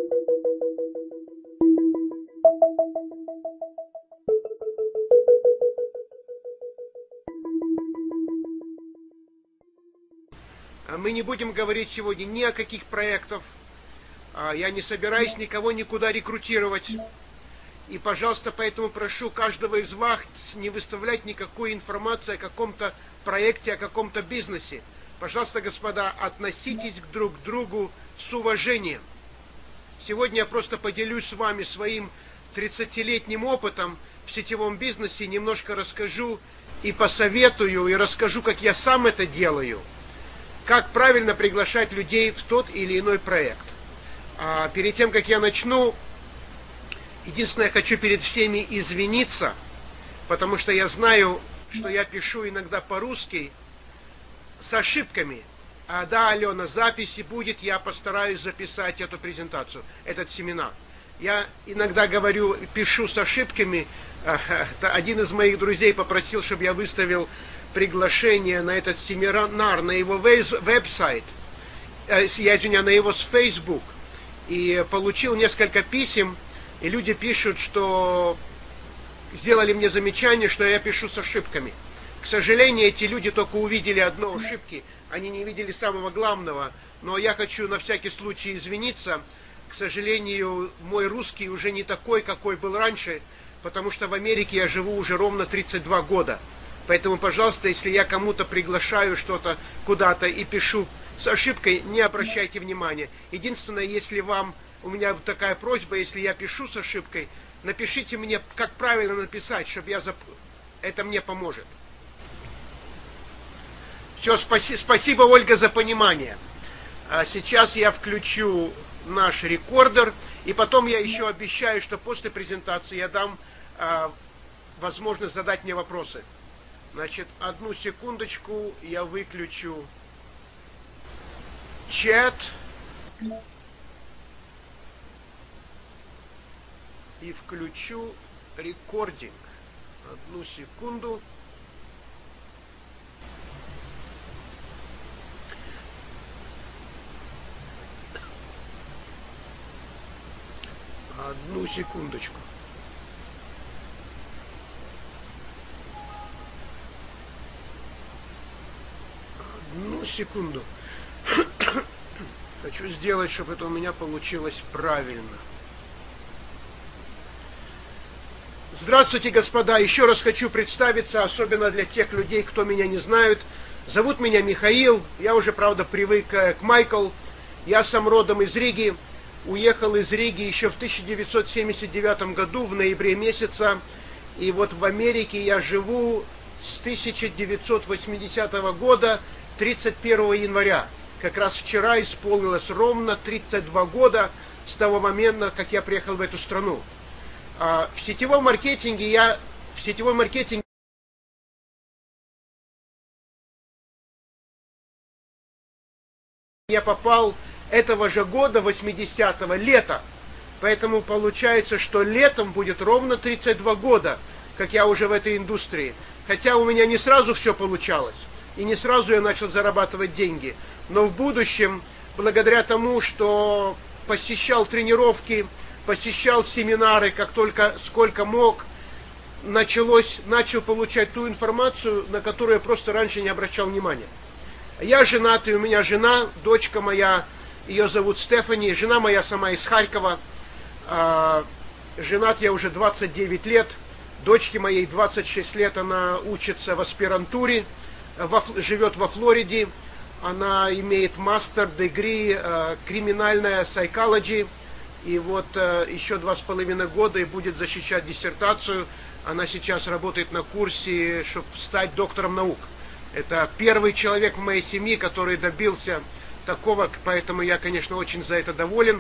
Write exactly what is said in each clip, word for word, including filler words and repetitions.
Мы не будем говорить сегодня ни о каких проектах. Я не собираюсь никого никуда рекрутировать. И, пожалуйста, поэтому прошу каждого из вас не выставлять никакой информации о каком-то проекте, о каком-то бизнесе. Пожалуйста, господа, относитесь друг к другу с уважением. Сегодня я просто поделюсь с вами своим тридцатилетним опытом в сетевом бизнесе, немножко расскажу и посоветую, и расскажу, как я сам это делаю, как правильно приглашать людей в тот или иной проект. А перед тем, как я начну, единственное, я хочу перед всеми извиниться, потому что я знаю, что я пишу иногда по-русски с ошибками. А да, Алена, записи будет, я постараюсь записать эту презентацию, этот семинар. Я иногда говорю, пишу с ошибками. Один из моих друзей попросил, чтобы я выставил приглашение на этот семинар на его веб-сайт, я извиняюсь, на его с Facebook, и получил несколько писем, и люди пишут, что сделали мне замечание, что я пишу с ошибками. К сожалению, эти люди только увидели одно ошибки, они не видели самого главного, но я хочу на всякий случай извиниться. К сожалению, мой русский уже не такой, какой был раньше, потому что в Америке я живу уже ровно тридцать два года. Поэтому, пожалуйста, если я кому-то приглашаю что-то куда-то и пишу с ошибкой, не обращайте внимания. Единственное, если вам, у меня такая просьба, если я пишу с ошибкой, напишите мне, как правильно написать, чтобы я зап... это мне поможет. Все, спаси... спасибо, Ольга, за понимание. А сейчас я включу наш рекордер, и потом я еще обещаю, что после презентации я дам а, возможность задать мне вопросы. Значит, одну секундочку, я выключу чат и включу рекординг. Одну секунду. Одну секундочку. Одну секунду. Хочу сделать, чтобы это у меня получилось правильно. Здравствуйте, господа. Еще раз хочу представиться, особенно для тех людей, кто меня не знает. Зовут меня Михаил. Я уже, правда, привык к Майкл. Я сам родом из Риги. Уехал из Риги еще в тысяча девятьсот семьдесят девятом году, в ноябре месяца. И вот в Америке я живу с тысяча девятьсот восьмидесятого года, тридцать первого января. Как раз вчера исполнилось ровно тридцать два года с того момента, как я приехал в эту страну. А в сетевом маркетинге я в сетевой маркетинге я попал этого же года, восьмидесятого, лета. Поэтому получается, что летом будет ровно тридцать два года, как я уже в этой индустрии. Хотя у меня не сразу все получалось. И не сразу я начал зарабатывать деньги. Но в будущем, благодаря тому, что посещал тренировки, посещал семинары, как только сколько мог, началось, начал получать ту информацию, на которую я просто раньше не обращал внимания. Я женат, и у меня жена, дочка моя, ее зовут Стефани, жена моя сама из Харькова. Женат я уже двадцать девять лет, дочке моей двадцать шесть лет, она учится в аспирантуре, во, живет во Флориде, она имеет мастер дегри криминальная psychology, и вот еще два с половиной года и будет защищать диссертацию. Она сейчас работает на курсе, чтобы стать доктором наук. Это первый человек в моей семье, который добился такого, поэтому я, конечно, очень за это доволен.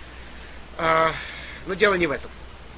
Но дело не в этом.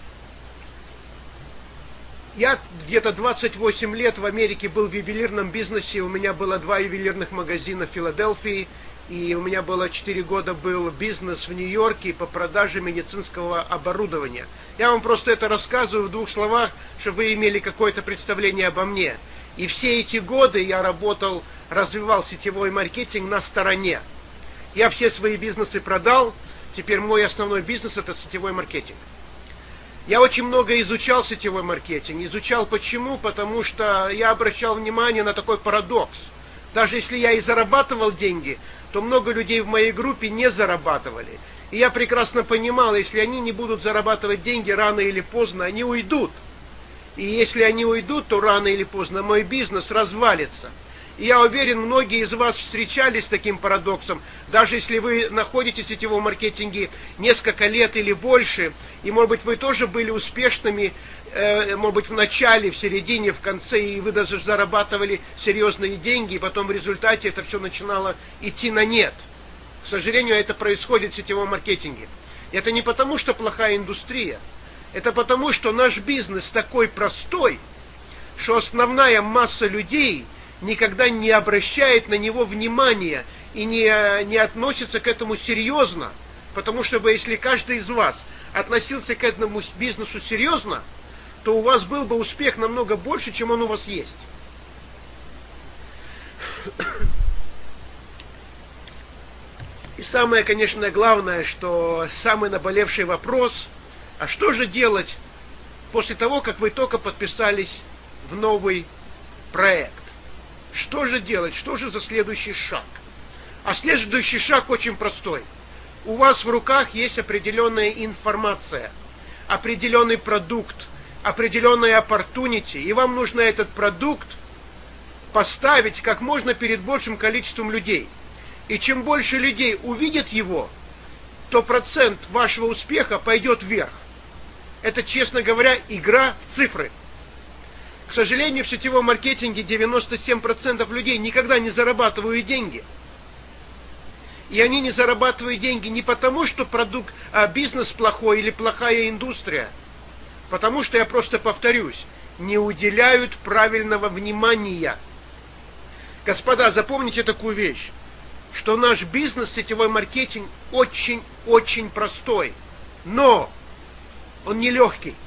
Я где-то двадцать восемь лет в Америке был в ювелирном бизнесе. У меня было два ювелирных магазина в Филадельфии. И у меня было четыре года был бизнес в Нью-Йорке по продаже медицинского оборудования. Я вам просто это рассказываю в двух словах, чтобы вы имели какое-то представление обо мне. И все эти годы я работал, развивал сетевой маркетинг на стороне. Я все свои бизнесы продал. Теперь мой основной бизнес – это сетевой маркетинг. Я очень много изучал сетевой маркетинг. Изучал почему? Потому что я обращал внимание на такой парадокс. Даже если я и зарабатывал деньги, то много людей в моей группе не зарабатывали. И я прекрасно понимал, если они не будут зарабатывать деньги, рано или поздно они уйдут. И если они уйдут, то рано или поздно мой бизнес развалится. И я уверен, многие из вас встречались с таким парадоксом, даже если вы находитесь в сетевом маркетинге несколько лет или больше, и, может быть, вы тоже были успешными, э, может быть, в начале, в середине, в конце, и вы даже зарабатывали серьезные деньги, и потом в результате это все начинало идти на нет. К сожалению, это происходит в сетевом маркетинге. И это не потому, что плохая индустрия, это потому, что наш бизнес такой простой, что основная масса людей никогда не обращает на него внимания и не, не относится к этому серьезно. Потому что если каждый из вас относился к этому бизнесу серьезно, то у вас был бы успех намного больше, чем он у вас есть. И самое, конечно, главное, что самый наболевший вопрос, а что же делать после того, как вы только подписались в новый проект? Что же делать? Что же за следующий шаг? А следующий шаг очень простой. У вас в руках есть определенная информация, определенный продукт, определенная opportunity, и вам нужно этот продукт поставить как можно перед большим количеством людей. И чем больше людей увидят его, то процент вашего успеха пойдет вверх. Это, честно говоря, игра в цифры. К сожалению, в сетевом маркетинге девяносто семь процентов людей никогда не зарабатывают деньги. И они не зарабатывают деньги не потому, что продукт, а бизнес плохой или плохая индустрия. Потому что, я просто повторюсь, не уделяют правильного внимания. Господа, запомните такую вещь, что наш бизнес, сетевой маркетинг, очень-очень простой. Но он нелегкий.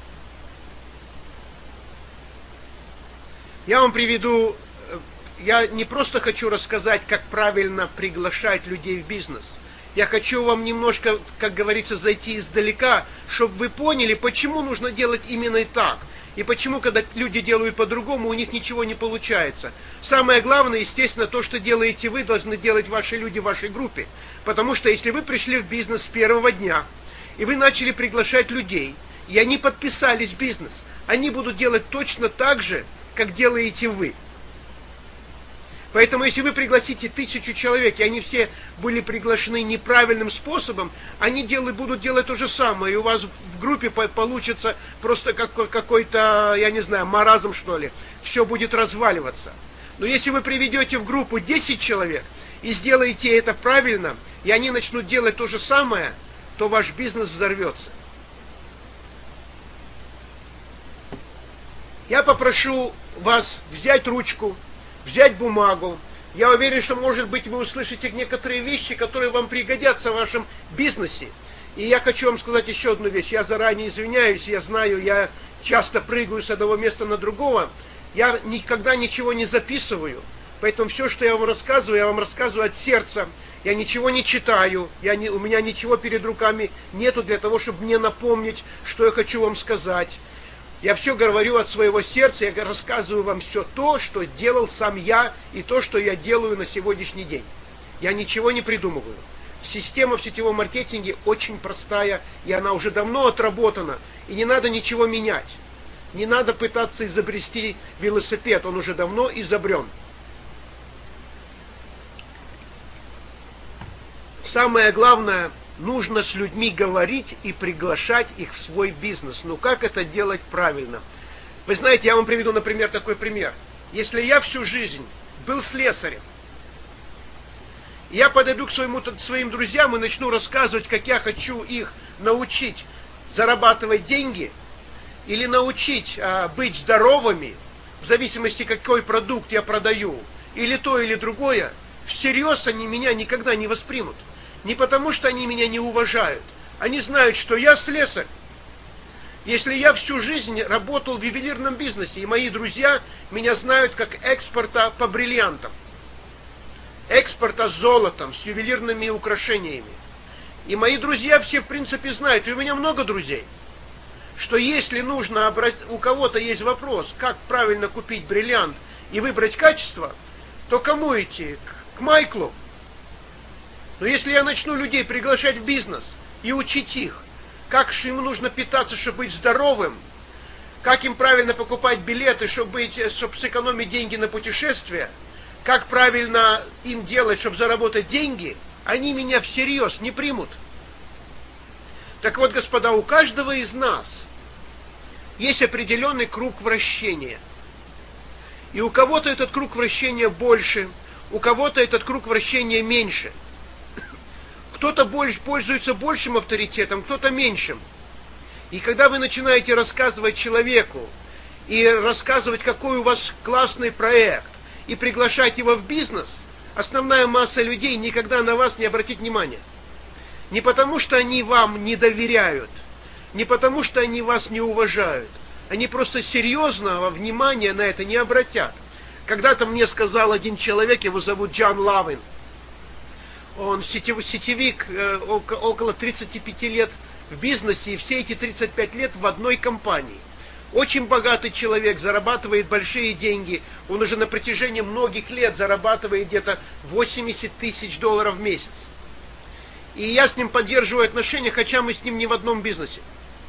Я вам приведу, я не просто хочу рассказать, как правильно приглашать людей в бизнес. Я хочу вам немножко, как говорится, зайти издалека, чтобы вы поняли, почему нужно делать именно так. И почему, когда люди делают по-другому, у них ничего не получается. Самое главное, естественно, то, что делаете вы, должны делать ваши люди в вашей группе. Потому что если вы пришли в бизнес с первого дня, и вы начали приглашать людей, и они подписались в бизнес, они будут делать точно так же, как делаете вы. Поэтому, если вы пригласите тысячу человек, и они все были приглашены неправильным способом, они делают, будут делать то же самое, и у вас в группе получится просто какой-то, я не знаю, маразм, что ли. Все будет разваливаться. Но если вы приведете в группу десять человек, и сделаете это правильно, и они начнут делать то же самое, то ваш бизнес взорвется. Я попрошу вас взять ручку, взять бумагу. Я уверен, что, может быть, вы услышите некоторые вещи, которые вам пригодятся в вашем бизнесе. И я хочу вам сказать еще одну вещь. Я заранее извиняюсь, я знаю, я часто прыгаю с одного места на другого. Я никогда ничего не записываю. Поэтому все, что я вам рассказываю, я вам рассказываю от сердца. Я ничего не читаю, я не, у меня ничего перед руками нету для того, чтобы мне напомнить, что я хочу вам сказать. Я все говорю от своего сердца, я рассказываю вам все то, что делал сам я, и то, что я делаю на сегодняшний день. Я ничего не придумываю. Система в сетевом маркетинге очень простая, и она уже давно отработана, и не надо ничего менять. Не надо пытаться изобрести велосипед, он уже давно изобрен. Самое главное, нужно с людьми говорить и приглашать их в свой бизнес. Ну как это делать правильно? Вы знаете, я вам приведу, например, такой пример. Если я всю жизнь был слесарем, я подойду к своему, своим друзьям и начну рассказывать, как я хочу их научить зарабатывать деньги или научить а, быть здоровыми, в зависимости, какой продукт я продаю, или то, или другое, всерьез они меня никогда не воспримут. Не потому, что они меня не уважают. Они знают, что я слесарь. Если я всю жизнь работал в ювелирном бизнесе, и мои друзья меня знают как экспорта по бриллиантам, экспорта с золотом, с ювелирными украшениями. И мои друзья все, в принципе, знают, и у меня много друзей, что если нужно, обрат... у кого-то есть вопрос, как правильно купить бриллиант и выбрать качество, то кому идти? К Майклу. Но если я начну людей приглашать в бизнес и учить их, как же им нужно питаться, чтобы быть здоровым, как им правильно покупать билеты, чтобы, быть, чтобы сэкономить деньги на путешествия, как правильно им делать, чтобы заработать деньги, они меня всерьез не примут. Так вот, господа, у каждого из нас есть определенный круг вращения. И у кого-то этот круг вращения больше, у кого-то этот круг вращения меньше. Кто-то больше, пользуется большим авторитетом, кто-то меньшим. И когда вы начинаете рассказывать человеку, и рассказывать, какой у вас классный проект, и приглашать его в бизнес, основная масса людей никогда на вас не обратит внимания. Не потому, что они вам не доверяют, не потому, что они вас не уважают. Они просто серьезного внимания на это не обратят. Когда-то мне сказал один человек, его зовут Джон Лавин, он сетевик, около тридцати пяти лет в бизнесе, и все эти тридцать пять лет в одной компании. Очень богатый человек, зарабатывает большие деньги. Он уже на протяжении многих лет зарабатывает где-то восемьдесят тысяч долларов в месяц. И я с ним поддерживаю отношения, хотя мы с ним не в одном бизнесе.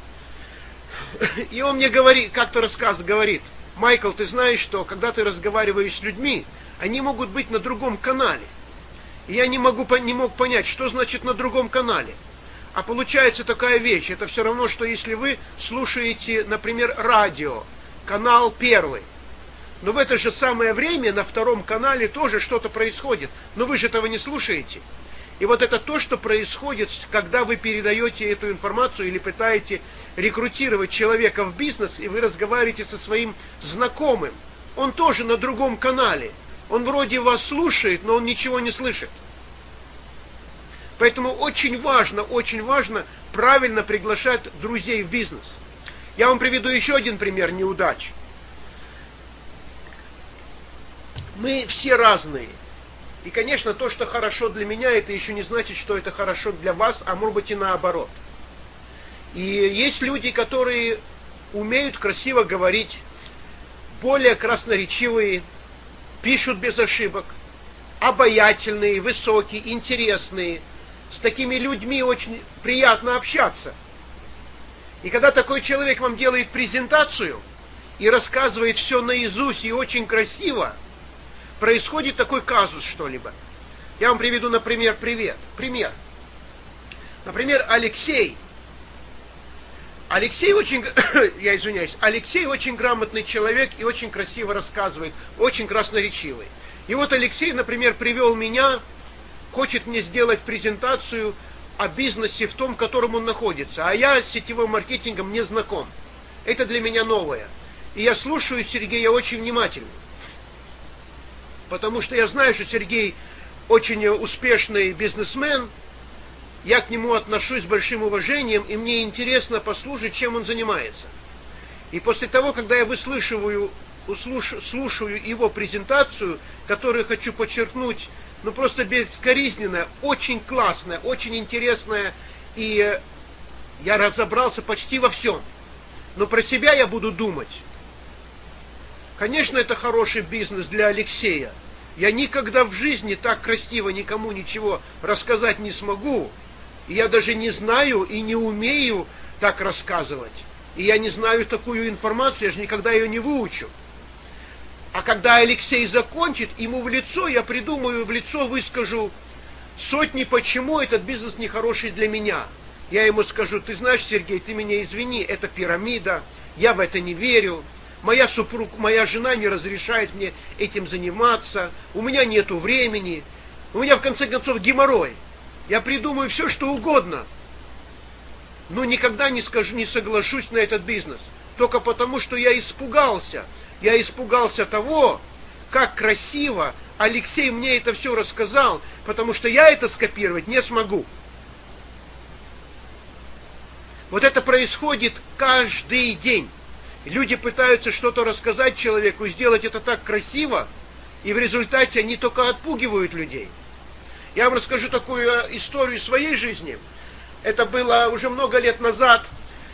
И он мне говорит, как-то рассказ говорит: Майкл, ты знаешь, что когда ты разговариваешь с людьми, они могут быть на другом канале. И я не, могу, не мог понять, что значит на другом канале. А получается такая вещь, это все равно, что если вы слушаете, например, радио, канал первый, но в это же самое время на втором канале тоже что-то происходит, но вы же этого не слушаете. И вот это то, что происходит, когда вы передаете эту информацию или пытаете рекрутировать человека в бизнес, и вы разговариваете со своим знакомым. Он тоже на другом канале. Он вроде вас слушает, но он ничего не слышит. Поэтому очень важно, очень важно правильно приглашать друзей в бизнес. Я вам приведу еще один пример неудач. Мы все разные. И, конечно, то, что хорошо для меня, это еще не значит, что это хорошо для вас, а может быть и наоборот. И есть люди, которые умеют красиво говорить, более красноречивые, пишут без ошибок, обаятельные, высокие, интересные. С такими людьми очень приятно общаться. И когда такой человек вам делает презентацию и рассказывает все наизусть и очень красиво, происходит такой казус что-либо. Я вам приведу, например, привет. Пример. Например, Алексей. Алексей очень, я извиняюсь, Алексей очень грамотный человек и очень красиво рассказывает, очень красноречивый. И вот Алексей, например, привел меня, хочет мне сделать презентацию о бизнесе в том, в котором он находится. А я с сетевым маркетингом не знаком. Это для меня новое. И я слушаю Сергея очень внимательно. Потому что я знаю, что Сергей очень успешный бизнесмен. Я к нему отношусь с большим уважением, и мне интересно послушать, чем он занимается. И после того, когда я выслушиваю, услуш, слушаю его презентацию, которую хочу подчеркнуть, ну просто бескоризненная, очень классная, очень интересная, и я разобрался почти во всем. Но про себя я буду думать. Конечно, это хороший бизнес для Алексея. Я никогда в жизни так красиво никому ничего рассказать не смогу. И я даже не знаю и не умею так рассказывать. И я не знаю такую информацию, я же никогда ее не выучу. А когда Алексей закончит, ему в лицо, я придумаю, в лицо выскажу сотни, почему этот бизнес нехороший для меня. Я ему скажу: ты знаешь, Сергей, ты меня извини, это пирамида, я в это не верю. Моя супруг, моя жена не разрешает мне этим заниматься, у меня нету времени, у меня в конце концов геморрой. Я придумаю все, что угодно, но никогда не скажу, не соглашусь на этот бизнес. Только потому, что я испугался. Я испугался того, как красиво Алексей мне это все рассказал, потому что я это скопировать не смогу. Вот это происходит каждый день. Люди пытаются что-то рассказать человеку, сделать это так красиво, и в результате они только отпугивают людей. Я вам расскажу такую историю из своей жизни. Это было уже много лет назад.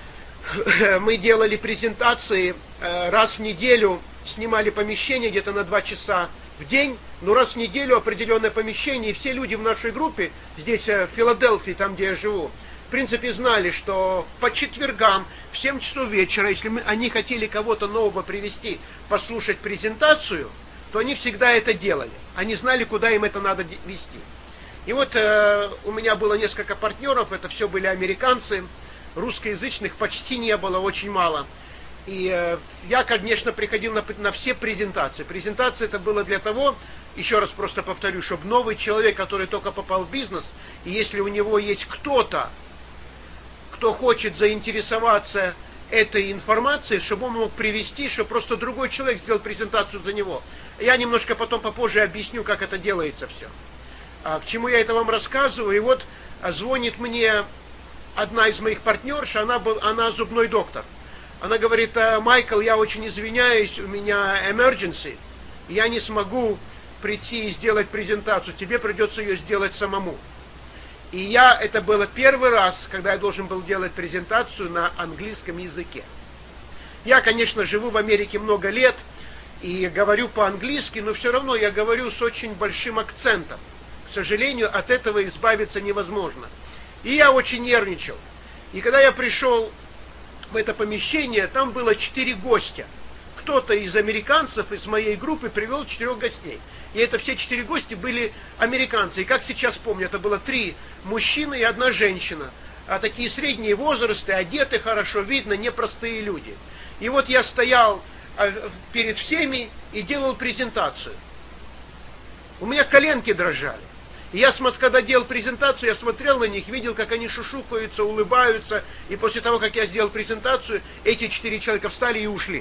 Мы делали презентации раз в неделю, снимали помещение где-то на два часа в день, но раз в неделю определенное помещение, и все люди в нашей группе, здесь в Филадельфии, там где я живу, в принципе знали, что по четвергам в семь часов вечера, если мы, они хотели кого-то нового привести, послушать презентацию, то они всегда это делали. Они знали, куда им это надо вести. И вот э, у меня было несколько партнеров, это все были американцы, русскоязычных почти не было, очень мало. И э, я, конечно, приходил на, на все презентации. Презентация это было для того, еще раз просто повторю, чтобы новый человек, который только попал в бизнес, и если у него есть кто-то, кто хочет заинтересоваться этой информацией, чтобы он мог привести, чтобы просто другой человек сделал презентацию за него. Я немножко потом попозже объясню, как это делается все. А, к чему я это вам рассказываю? И вот а, звонит мне одна из моих партнерш, она, был, она зубной доктор. Она говорит: Майкл, я очень извиняюсь, у меня emergency, я не смогу прийти и сделать презентацию, тебе придется ее сделать самому. И я, это было первый раз, когда я должен был делать презентацию на английском языке. Я, конечно, живу в Америке много лет и говорю по-английски, но все равно я говорю с очень большим акцентом. К сожалению, от этого избавиться невозможно. И я очень нервничал. И когда я пришел в это помещение, там было четыре гостя. Кто-то из американцев, из моей группы, привел четырех гостей. И это все четыре гости были американцы. И как сейчас помню, это было три мужчины и одна женщина. А такие средние возрасты, одеты хорошо, видно, непростые люди. И вот я стоял перед всеми и делал презентацию. У меня коленки дрожали. И я, когда делал презентацию, я смотрел на них, видел, как они шушукаются, улыбаются. И после того, как я сделал презентацию, эти четыре человека встали и ушли.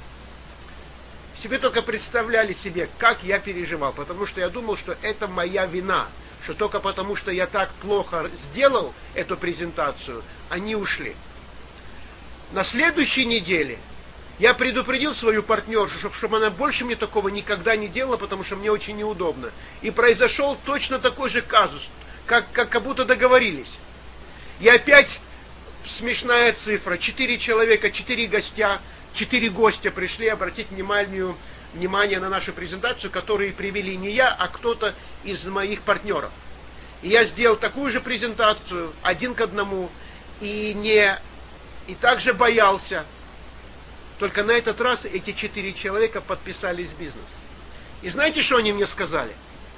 Себе только представляли себе, как я переживал, потому что я думал, что это моя вина, что только потому, что я так плохо сделал эту презентацию, они ушли. На следующей неделе я предупредил свою партнершу, чтобы, чтобы она больше мне такого никогда не делала, потому что мне очень неудобно. И произошел точно такой же казус, как, как, как будто договорились. И опять смешная цифра, четыре человека, четыре гостя, Четыре гостя пришли обратить внимание, внимание на нашу презентацию, которые привели не я, а кто-то из моих партнеров. И я сделал такую же презентацию, один к одному, и, не, и также боялся. Только на этот раз эти четыре человека подписались в бизнес. И знаете, что они мне сказали?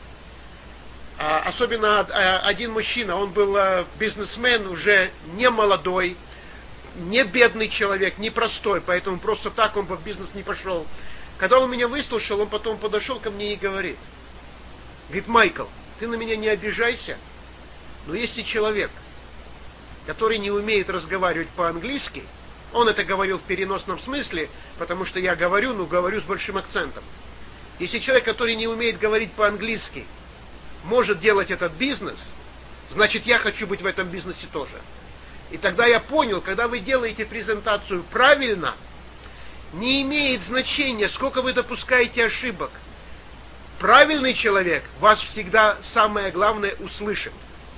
А, особенно а, один мужчина, он был а, бизнесмен, уже не молодой, не бедный человек, не простой, поэтому просто так он в бизнес не пошел. Когда он меня выслушал, он потом подошел ко мне и говорит, говорит: Майкл, ты на меня не обижайся, но если человек, который не умеет разговаривать по-английски, он это говорил в переносном смысле, потому что я говорю, но говорю с большим акцентом. Если человек, который не умеет говорить по-английски, может делать этот бизнес, значит, я хочу быть в этом бизнесе тоже. И тогда я понял, когда вы делаете презентацию правильно, не имеет значения, сколько вы допускаете ошибок. Правильный человек вас всегда, самое главное, услышит.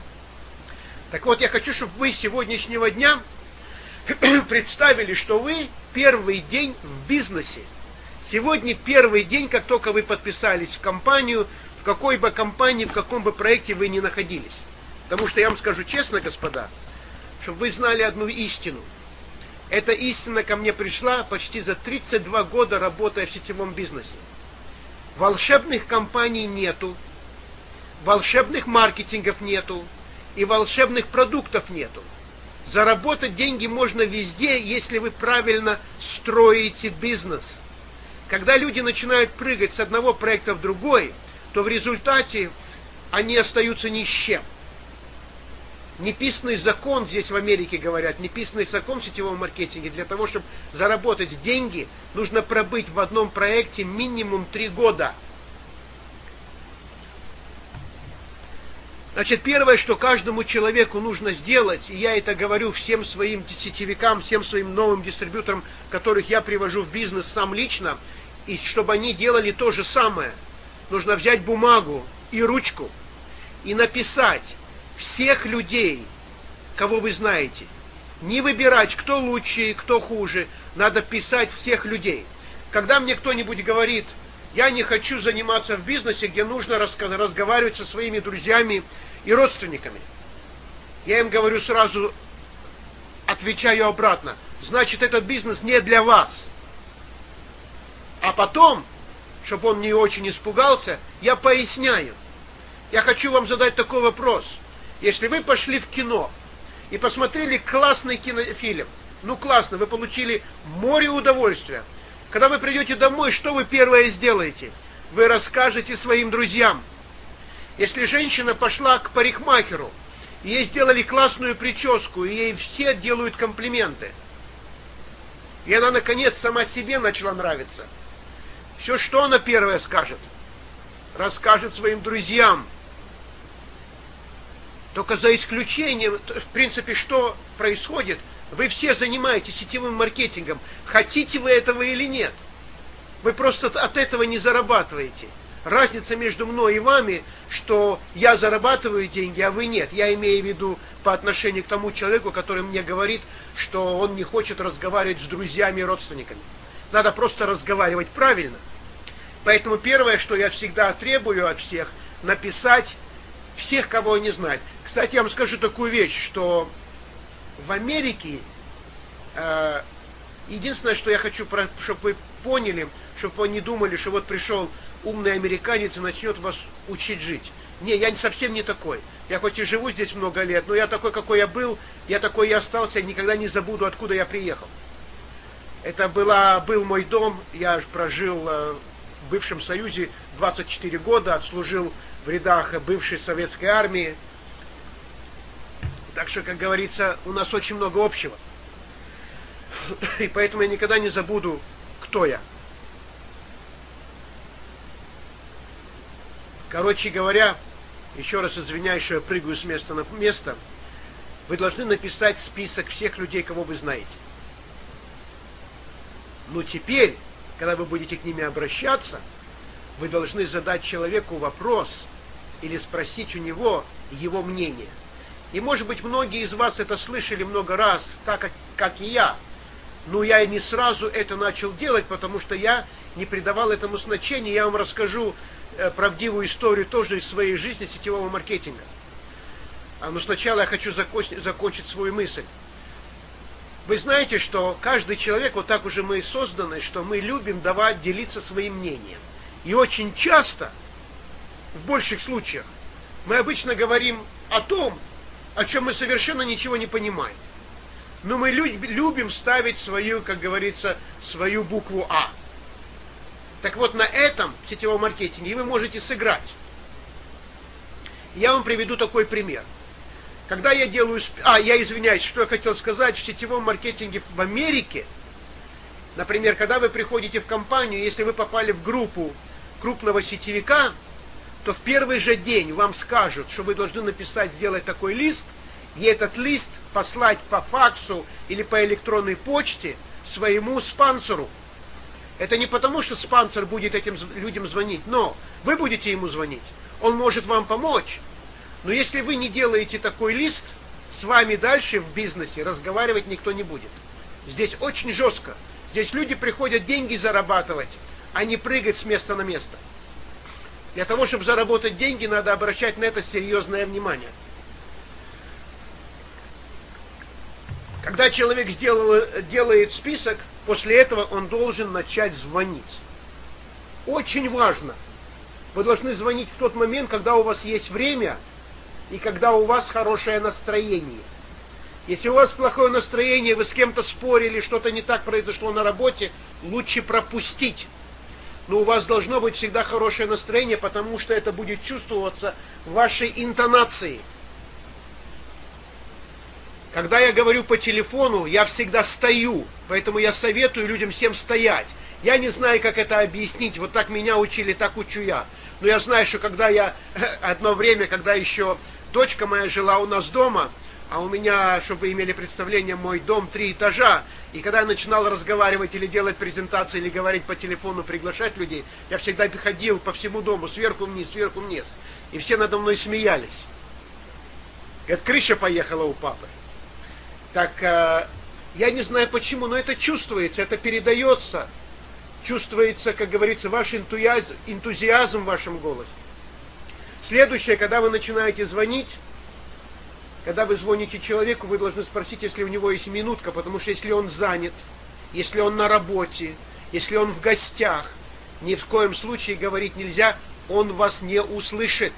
Так вот, я хочу, чтобы вы с сегодняшнего дня представили, что вы первый день в бизнесе. Сегодня первый день, как только вы подписались в компанию, в какой бы компании, в каком бы проекте вы ни находились. Потому что я вам скажу честно, господа, чтобы вы знали одну истину. Эта истина ко мне пришла почти за тридцать два года, работая в сетевом бизнесе. Волшебных компаний нету, волшебных маркетингов нету и волшебных продуктов нету. Заработать деньги можно везде, если вы правильно строите бизнес. Когда люди начинают прыгать с одного проекта в другой, то в результате они остаются ни с чем. Неписанный закон, здесь в Америке говорят, неписанный закон в сетевом маркетинге, для того, чтобы заработать деньги, нужно пробыть в одном проекте минимум три года. Значит, первое, что каждому человеку нужно сделать, и я это говорю всем своим сетевикам, всем своим новым дистрибьюторам, которых я привожу в бизнес сам лично, и чтобы они делали то же самое, нужно взять бумагу и ручку и написать всех людей, кого вы знаете. Не выбирать, кто лучше, кто хуже. Надо писать всех людей. Когда мне кто-нибудь говорит, я не хочу заниматься в бизнесе, где нужно разговаривать со своими друзьями и родственниками, я им говорю сразу, отвечаю обратно, значит, этот бизнес не для вас. А потом, чтобы он не очень испугался, я поясняю. Я хочу вам задать такой вопрос. Если вы пошли в кино и посмотрели классный кинофильм, ну классно, вы получили море удовольствия. Когда вы придете домой, что вы первое сделаете? Вы расскажете своим друзьям. Если женщина пошла к парикмахеру, и ей сделали классную прическу, и ей все делают комплименты, и она, наконец, сама себе начала нравиться, все, что она первое скажет? Расскажет своим друзьям. Только за исключением, в принципе, что происходит? Вы все занимаетесь сетевым маркетингом. Хотите вы этого или нет? Вы просто от этого не зарабатываете. Разница между мной и вами, что я зарабатываю деньги, а вы нет. Я имею в виду по отношению к тому человеку, который мне говорит, что он не хочет разговаривать с друзьями и родственниками. Надо просто разговаривать правильно. Поэтому первое, что я всегда требую от всех, написать всех, кого они знают. Кстати, я вам скажу такую вещь, что в Америке э, единственное, что я хочу, чтобы вы поняли, чтобы вы не думали, что вот пришел умный американец и начнет вас учить жить. Не, я совсем не такой. Я хоть и живу здесь много лет, но я такой, какой я был, я такой и остался, я никогда не забуду, откуда я приехал. Это была, был мой дом, я прожил э, в бывшем Союзе двадцать четыре года, отслужил в рядах бывшей советской армии. Так что, как говорится, у нас очень много общего. И поэтому я никогда не забуду, кто я. Короче говоря, еще раз извиняюсь, что я прыгаю с места на место. Вы должны написать список всех людей, кого вы знаете. Но теперь, когда вы будете к ними обращаться, вы должны задать человеку вопрос или спросить у него его мнение. И, может быть, многие из вас это слышали много раз, так как, как и я. Но я не сразу это начал делать, потому что я не придавал этому значения. Я вам расскажу э, правдивую историю тоже из своей жизни сетевого маркетинга. А, но сначала я хочу закончить, закончить свою мысль. Вы знаете, что каждый человек, вот так уже мы созданы, что мы любим давать, делиться своим мнением. И очень часто, в больших случаях, мы обычно говорим о том, о чем мы совершенно ничего не понимаем. Но мы любим ставить свою, как говорится, свою букву А. Так вот, на этом в сетевом маркетинге вы можете сыграть. Я вам приведу такой пример. Когда я делаю... А, я извиняюсь, что я хотел сказать. В сетевом маркетинге в Америке, например, когда вы приходите в компанию, если вы попали в группу крупного сетевика, то в первый же день вам скажут, что вы должны написать, сделать такой лист, и этот лист послать по факсу или по электронной почте своему спонсору. Это не потому, что спонсор будет этим людям звонить, но вы будете ему звонить. Он может вам помочь. Но если вы не делаете такой лист, с вами дальше в бизнесе разговаривать никто не будет. Здесь очень жестко. Здесь люди приходят деньги зарабатывать, а не прыгать с места на место. Для того, чтобы заработать деньги, надо обращать на это серьезное внимание. Когда человек сделал, делает список, после этого он должен начать звонить. Очень важно. Вы должны звонить в тот момент, когда у вас есть время и когда у вас хорошее настроение. Если у вас плохое настроение, вы с кем-то спорили, что-то не так произошло на работе, лучше пропустить. Но у вас должно быть всегда хорошее настроение, потому что это будет чувствоваться в вашей интонации. Когда я говорю по телефону, я всегда стою, поэтому я советую людям всем стоять. Я не знаю, как это объяснить, вот так меня учили, так учу я. Но я знаю, что когда я, одно время, когда еще дочка моя жила у нас дома, а у меня, чтобы вы имели представление, мой дом три этажа, и когда я начинал разговаривать или делать презентации, или говорить по телефону, приглашать людей, я всегда ходил по всему дому, сверху вниз, сверху вниз. И все надо мной смеялись. Говорят, крыша поехала у папы. Так я не знаю почему, но это чувствуется, это передается. Чувствуется, как говорится, ваш энтузиазм, энтузиазм в вашем голосе. Следующее, когда вы начинаете звонить, когда вы звоните человеку, вы должны спросить, если у него есть минутка, потому что если он занят, если он на работе, если он в гостях, ни в коем случае говорить нельзя, он вас не услышит.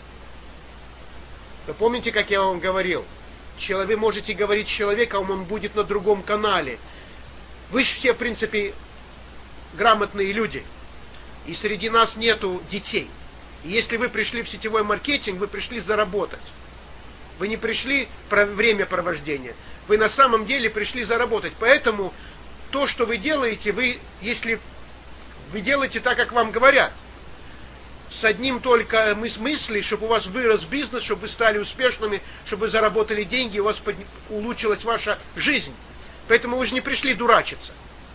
Вы помните, как я вам говорил? Вы можете говорить с человеком, он будет на другом канале. Вы же все, в принципе, грамотные люди. И среди нас нету детей. И если вы пришли в сетевой маркетинг, вы пришли заработать. Вы не пришли про времяпровождения. Вы на самом деле пришли заработать. Поэтому то, что вы делаете, вы, если вы делаете так, как вам говорят, с одним только мыслей, чтобы у вас вырос бизнес, чтобы вы стали успешными, чтобы вы заработали деньги, у вас улучшилась ваша жизнь. Поэтому вы же не пришли дурачиться.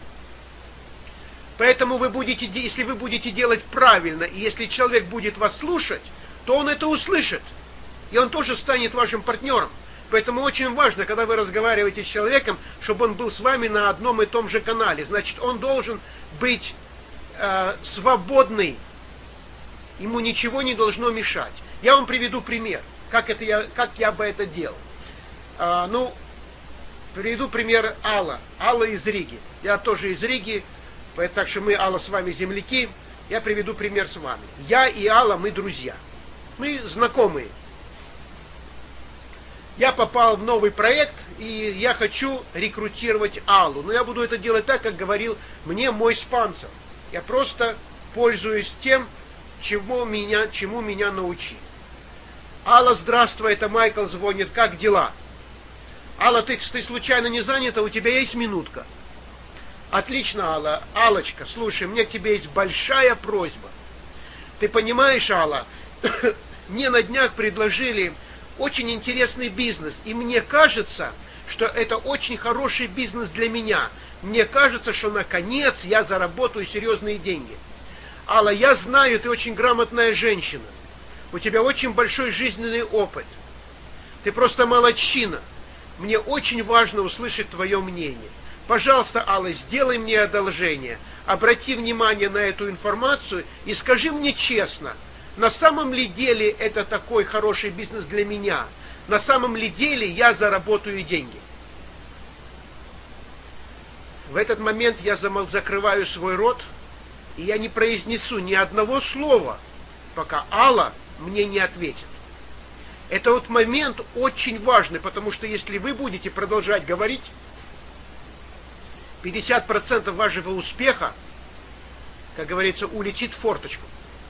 Поэтому вы будете, если вы будете делать правильно, и если человек будет вас слушать, то он это услышит. И он тоже станет вашим партнером. Поэтому очень важно, когда вы разговариваете с человеком, чтобы он был с вами на одном и том же канале. Значит, он должен быть э, свободный. Ему ничего не должно мешать. Я вам приведу пример, как, это я, как я бы это делал. А, ну, приведу пример Алла. Алла из Риги. Я тоже из Риги, так что мы, Алла, с вами земляки. Я приведу пример с вами. Я и Алла, мы друзья. Мы знакомые. Я попал в новый проект, и я хочу рекрутировать Аллу. Но я буду это делать так, как говорил мне мой спонсор. Я просто пользуюсь тем, чему меня, чему меня научили. Алла, здравствуй, это Майкл звонит, как дела? Алла, ты, ты случайно не занята, у тебя есть минутка? Отлично, Алла. Аллочка, слушай, мне к тебе есть большая просьба. Ты понимаешь, Алла, мне на днях предложили очень интересный бизнес, и мне кажется, что это очень хороший бизнес для меня. Мне кажется, что наконец я заработаю серьезные деньги. Алла, я знаю, ты очень грамотная женщина. У тебя очень большой жизненный опыт. Ты просто молодчина. Мне очень важно услышать твое мнение. Пожалуйста, Алла, сделай мне одолжение. Обрати внимание на эту информацию и скажи мне честно, на самом ли деле это такой хороший бизнес для меня? На самом ли деле я заработаю деньги? В этот момент я закрываю свой рот, и я не произнесу ни одного слова, пока Алла мне не ответит. Это вот момент очень важный, потому что если вы будете продолжать говорить, пятьдесят процентов вашего успеха, как говорится, улетит в форточку.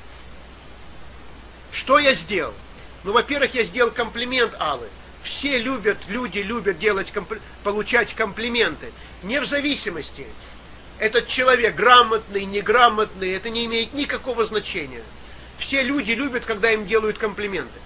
Что я сделал? Ну, во-первых, я сделал комплимент Аллы. Все любят, люди любят делать, получать комплименты. Не в зависимости. Этот человек грамотный, неграмотный, это не имеет никакого значения. Все люди любят, когда им делают комплименты.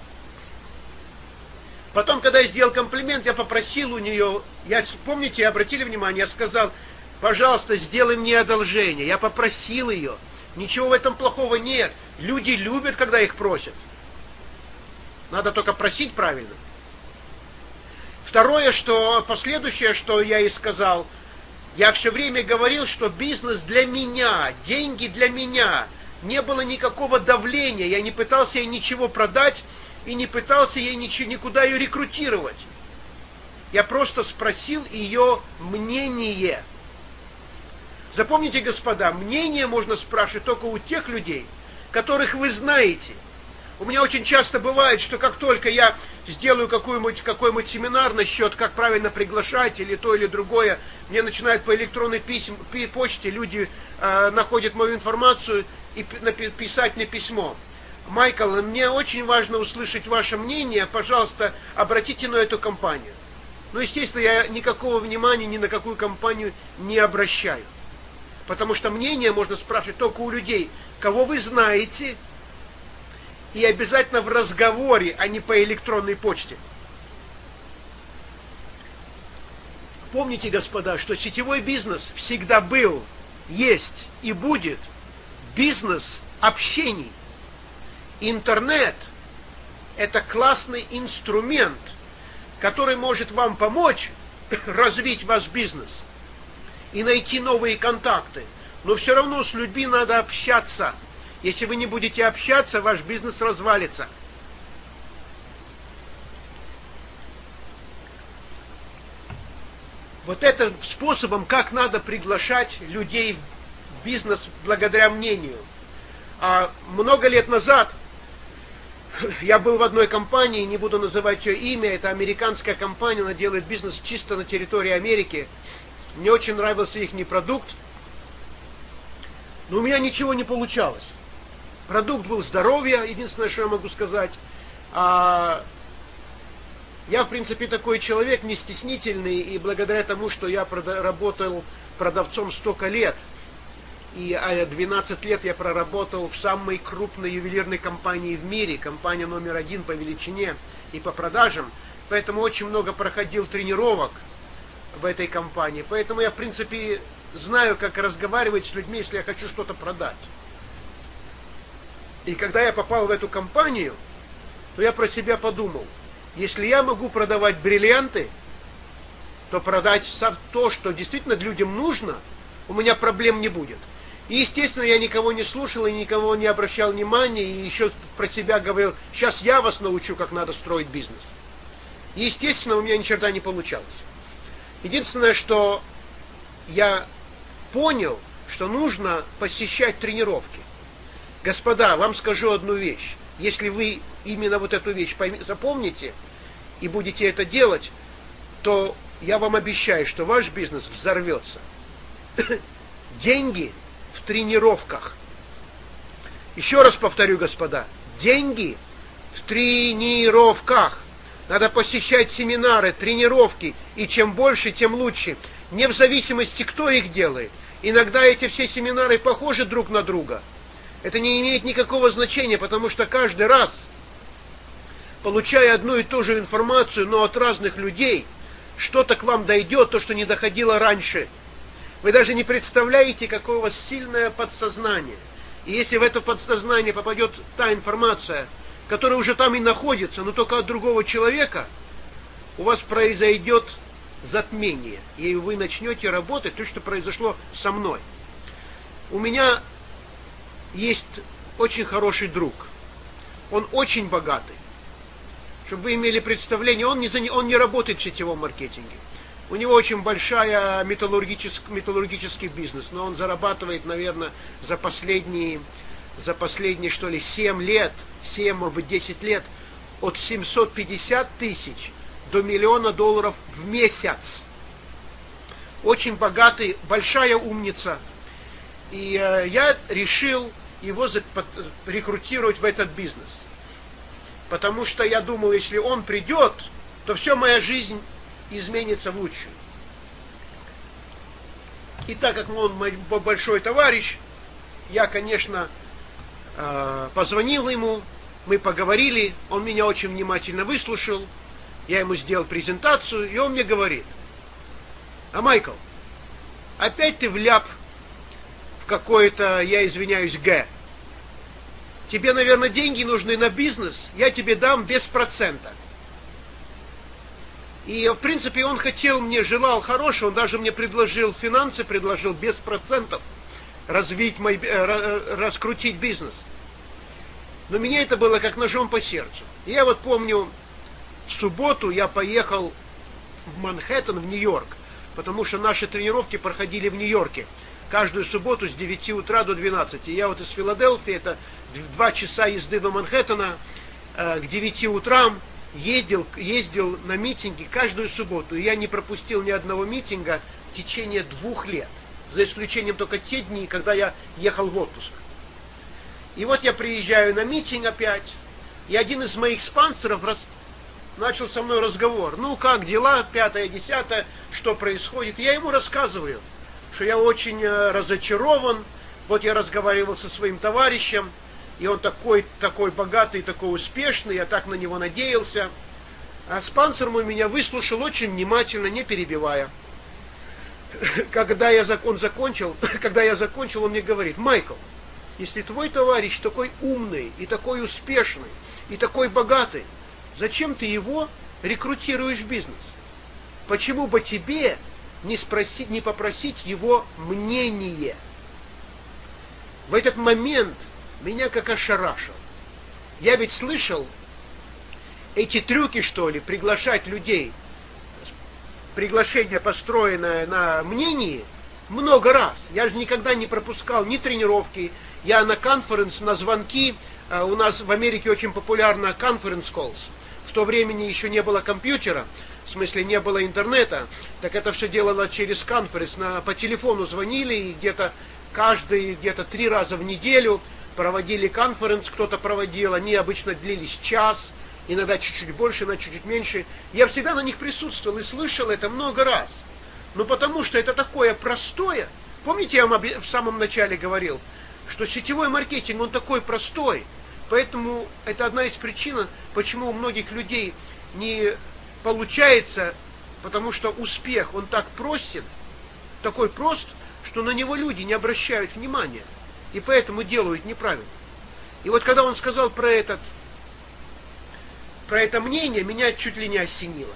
Потом, когда я сделал комплимент, я попросил у нее, я, помните, обратили внимание, я сказал, пожалуйста, сделай мне одолжение. Я попросил ее. Ничего в этом плохого нет. Люди любят, когда их просят. Надо только просить правильно. Второе, что, последующее, что я ей сказал, я все время говорил, что бизнес для меня, деньги для меня. Не было никакого давления, я не пытался ей ничего продать и не пытался ей ничего, никуда ее рекрутировать. Я просто спросил ее мнение. Запомните, господа, мнение можно спрашивать только у тех людей, которых вы знаете. У меня очень часто бывает, что как только я сделаю какой-нибудь какой-нибудь семинар насчет, как правильно приглашать, или то, или другое, мне начинают по электронной письм, почте люди э, находят мою информацию и писать мне письмо. Майкл, мне очень важно услышать ваше мнение, пожалуйста, обратите на эту компанию. Ну, естественно, я никакого внимания ни на какую компанию не обращаю. Потому что мнение можно спрашивать только у людей, кого вы знаете, и обязательно в разговоре, а не по электронной почте. Помните, господа, что сетевой бизнес всегда был, есть и будет бизнес общений. Интернет – это классный инструмент, который может вам помочь развить ваш бизнес и найти новые контакты. Но все равно с людьми надо общаться. Если вы не будете общаться, ваш бизнес развалится. Вот это способом, как надо приглашать людей в бизнес благодаря мнению. А много лет назад я был в одной компании, не буду называть ее имя, это американская компания, она делает бизнес чисто на территории Америки. Мне очень нравился их продукт, но у меня ничего не получалось. Продукт был здоровье, единственное, что я могу сказать. А я, в принципе, такой человек не стеснительный, и благодаря тому, что я работал продавцом столько лет, и двенадцать лет я проработал в самой крупной ювелирной компании в мире, компания номер один по величине и по продажам, поэтому очень много проходил тренировок в этой компании, поэтому я, в принципе, знаю, как разговаривать с людьми, если я хочу что-то продать. И когда я попал в эту компанию, то я про себя подумал, если я могу продавать бриллианты, то продать то, что действительно людям нужно, у меня проблем не будет. И, естественно, я никого не слушал и никого не обращал внимания, и еще про себя говорил, сейчас я вас научу, как надо строить бизнес. И, естественно, у меня ни черта не получалось. Единственное, что я понял, что нужно посещать тренировки. Господа, вам скажу одну вещь. Если вы именно вот эту вещь запомните и будете это делать, то я вам обещаю, что ваш бизнес взорвется. Деньги в тренировках. Еще раз повторю, господа, деньги в тренировках. Надо посещать семинары, тренировки, и чем больше, тем лучше. Не в зависимости, кто их делает. Иногда эти все семинары похожи друг на друга. Это не имеет никакого значения, потому что каждый раз, получая одну и ту же информацию, но от разных людей, что-то к вам дойдет, то, что не доходило раньше. Вы даже не представляете, какое у вас сильное подсознание. И если в это подсознание попадет та информация, которая уже там и находится, но только от другого человека, у вас произойдет затмение. И вы начнете работать то, что произошло со мной. У меня есть очень хороший друг. Он очень богатый. Чтобы вы имели представление, он не, за... он не работает в сетевом маркетинге. У него очень большая металлургический, металлургический бизнес, но он зарабатывает, наверное, за последние, за последние, что ли, семь лет, семь, может быть, десять лет, от семьсот пятьдесят тысяч до миллиона долларов в месяц. Очень богатый, большая умница. И э, я решил его рекрутировать в этот бизнес. Потому что я думал, если он придет, то вся моя жизнь изменится в лучшую. И так как он мой большой товарищ, я, конечно, позвонил ему, мы поговорили, он меня очень внимательно выслушал, я ему сделал презентацию, и он мне говорит: а Майкл, опять ты вляп в какое-то, я извиняюсь, Г. Тебе, наверное, деньги нужны на бизнес, я тебе дам без процента. И, в принципе, он хотел мне, желал хорошего, он даже мне предложил финансы, предложил без процентов развить мой, э, раскрутить бизнес. Но мне это было как ножом по сердцу. И я вот помню, в субботу я поехал в Манхэттен, в Нью-Йорк, потому что наши тренировки проходили в Нью-Йорке. Каждую субботу с девяти утра до двенадцати. Я вот из Филадельфии, это два часа езды до Манхэттена, э, к девяти утрам ездил, ездил на митинги каждую субботу. И я не пропустил ни одного митинга в течение двух лет. За исключением только те дни, когда я ехал в отпуск. И вот я приезжаю на митинг опять, и один из моих спонсоров раз... начал со мной разговор. Ну, как дела, пятое, десятое, что происходит? И я ему рассказываю, что я очень разочарован. Вот я разговаривал со своим товарищем, и он такой, такой богатый, такой успешный, я так на него надеялся. А спонсор мой меня выслушал очень внимательно, не перебивая. Когда я закон закончил, когда я закончил, он мне говорит: Майкл, если твой товарищ такой умный, и такой успешный, и такой богатый, зачем ты его рекрутируешь в бизнес? почему бы тебе не спросить, не попросить его мнение? В этот момент меня как ошарашил. Я ведь слышал эти трюки, что ли, приглашать людей, приглашение, построенное на мнении, много раз. Я же никогда не пропускал ни тренировки. Я на конференс, на звонки. У нас в Америке очень популярна conference calls. В то времени еще не было компьютера, в смысле не было интернета. Так это все делало через конференс. На, по телефону звонили и где-то каждые где-то три раза в неделю проводили конференс. Кто-то проводил. Они обычно длились час. Иногда чуть-чуть больше, иногда чуть-чуть меньше. Я всегда на них присутствовал и слышал это много раз. Ну потому что это такое простое. Помните, я вам в самом начале говорил, что сетевой маркетинг, он такой простой. Поэтому это одна из причин, почему у многих людей не получается, потому что успех, он так простен, такой прост, что на него люди не обращают внимания. И поэтому делают неправильно. И вот когда он сказал про этот, про это мнение, меня чуть ли не осенило.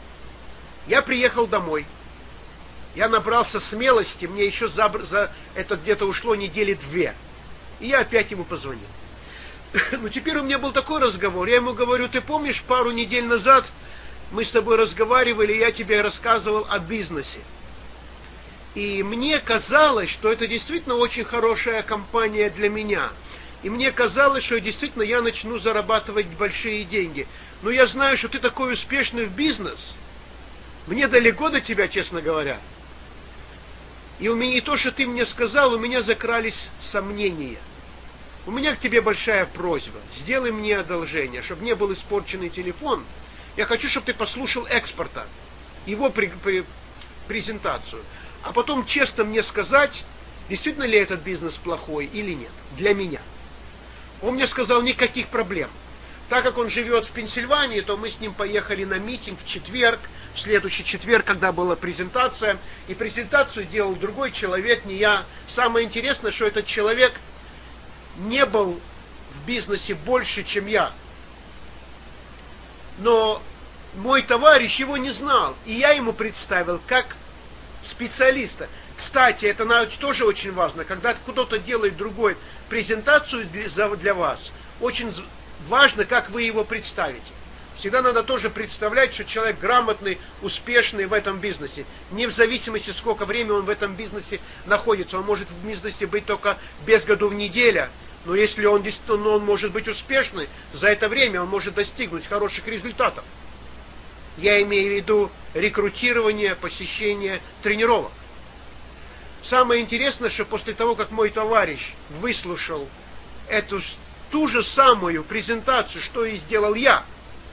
Я приехал домой. Я набрался смелости, мне еще за, за это где-то ушло недели две. И я опять ему позвонил. Но теперь у меня был такой разговор. Я ему говорю, ты помнишь, пару недель назад мы с тобой разговаривали, и я тебе рассказывал о бизнесе. И мне казалось, что это действительно очень хорошая компания для меня. И мне казалось, что действительно я начну зарабатывать большие деньги. Но я знаю, что ты такой успешный в бизнес. Мне далеко до тебя, честно говоря. И у меня и то, что ты мне сказал, у меня закрались сомнения. У меня к тебе большая просьба. Сделай мне одолжение, чтобы не был испорченный телефон. Я хочу, чтобы ты послушал экспорта, его при, при, презентацию. А потом честно мне сказать, действительно ли этот бизнес плохой или нет. Для меня. Он мне сказал, никаких проблем. Так как он живет в Пенсильвании, то мы с ним поехали на митинг в четверг, в следующий четверг, когда была презентация. И презентацию делал другой человек, не я. Самое интересное, что этот человек не был в бизнесе больше, чем я. Но мой товарищ его не знал. И я ему представил как специалиста. Кстати, это тоже очень важно. Когда кто-то делает другой презентацию для, для вас, очень важно, как вы его представите. Всегда надо тоже представлять, что человек грамотный, успешный в этом бизнесе. Не в зависимости, сколько времени он в этом бизнесе находится. Он может в бизнесе быть только без году в неделю. Но если он действительно он может быть успешный, за это время он может достигнуть хороших результатов. Я имею в виду рекрутирование, посещение тренировок. Самое интересное, что после того, как мой товарищ выслушал эту ту же самую презентацию, что и сделал я,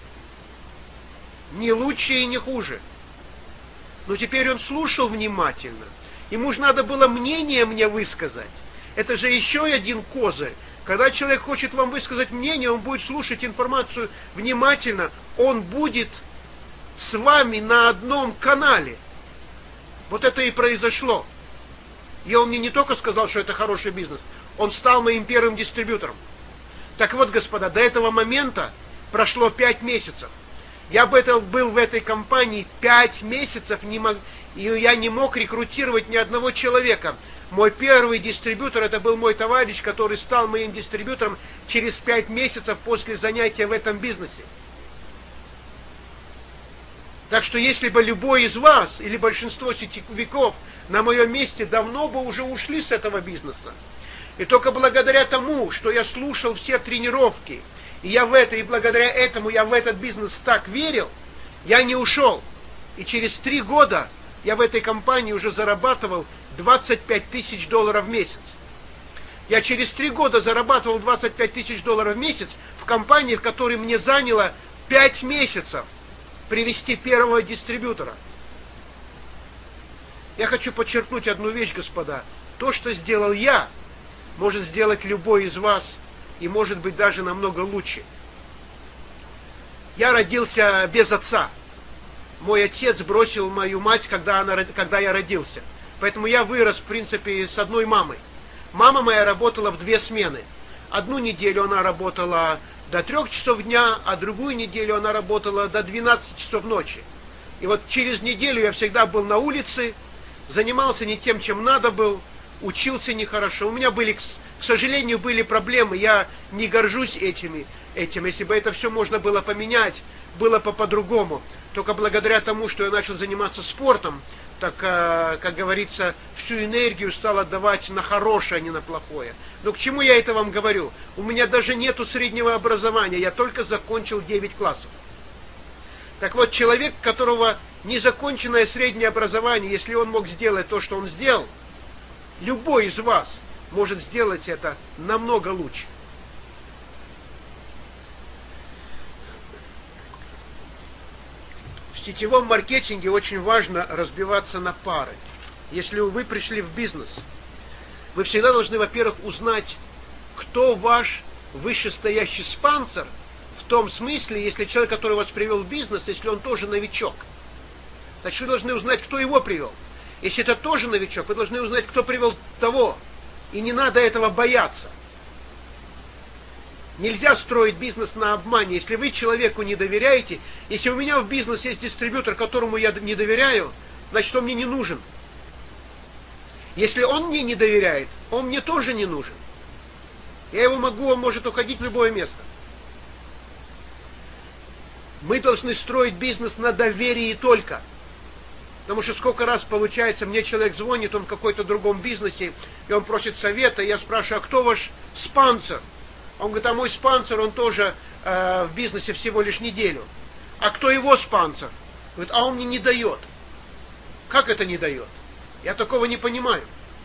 не лучше и не хуже. Но теперь он слушал внимательно. Ему же надо было мнение мне высказать. Это же еще один козырь. Когда человек хочет вам высказать мнение, он будет слушать информацию внимательно. Он будет с вами на одном канале. Вот это и произошло. И он мне не только сказал, что это хороший бизнес, он стал моим первым дистрибьютором. Так вот, господа, до этого момента прошло пять месяцев. Я был в этой компании пять месяцев, не мог, и я не мог рекрутировать ни одного человека. Мой первый дистрибьютор, это был мой товарищ, который стал моим дистрибьютором через пять месяцев после занятия в этом бизнесе. Так что если бы любой из вас, или большинство сетевиков на моем месте давно бы уже ушли с этого бизнеса. И только благодаря тому, что я слушал все тренировки, и я в это, и благодаря этому я в этот бизнес так верил, я не ушел. И через три года я в этой компании уже зарабатывал двадцать пять тысяч долларов в месяц. Я через три года зарабатывал двадцать пять тысяч долларов в месяц в компании, в которой мне заняло пять месяцев привести первого дистрибьютора. Я хочу подчеркнуть одну вещь, господа. То, что сделал я, может сделать любой из вас, и может быть даже намного лучше. Я родился без отца. Мой отец бросил мою мать, когда, она, когда я родился. Поэтому я вырос, в принципе, с одной мамой. Мама моя работала в две смены. Одну неделю она работала до трех часов дня, а другую неделю она работала до двенадцати часов ночи. И вот через неделю я всегда был на улице, занимался не тем, чем надо был, учился нехорошо. У меня были, к сожалению, были проблемы, я не горжусь этими, этим. Если бы это все можно было поменять, было бы по-другому. Только благодаря тому, что я начал заниматься спортом, так, как говорится, всю энергию стал отдавать на хорошее, а не на плохое. Но к чему я это вам говорю? У меня даже нету среднего образования, я только закончил девять классов. Так вот, человек, у которого незаконченное среднее образование, если он мог сделать то, что он сделал, любой из вас может сделать это намного лучше. В сетевом маркетинге очень важно разбиваться на пары. Если вы пришли в бизнес, вы всегда должны, во-первых, узнать, кто ваш вышестоящий спонсор, в том смысле, если человек, который вас привел в бизнес, если он тоже новичок. Значит, вы должны узнать, кто его привел. Если это тоже новичок, вы должны узнать, кто привел того. И не надо этого бояться. Нельзя строить бизнес на обмане. Если вы человеку не доверяете, если у меня в бизнесе есть дистрибьютор, которому я не доверяю, значит, он мне не нужен. Если он мне не доверяет, он мне тоже не нужен. Я его могу, он может уходить в любое место. Мы должны строить бизнес на доверии только. Потому что сколько раз получается, мне человек звонит, он в какой-то другом бизнесе, и он просит совета, и я спрашиваю, а кто ваш спонсор? Он говорит, а мой спонсор, он тоже э, в бизнесе всего лишь неделю. А кто его спонсор? Говорит, а он мне не дает. Как это не дает? Я такого не понимаю.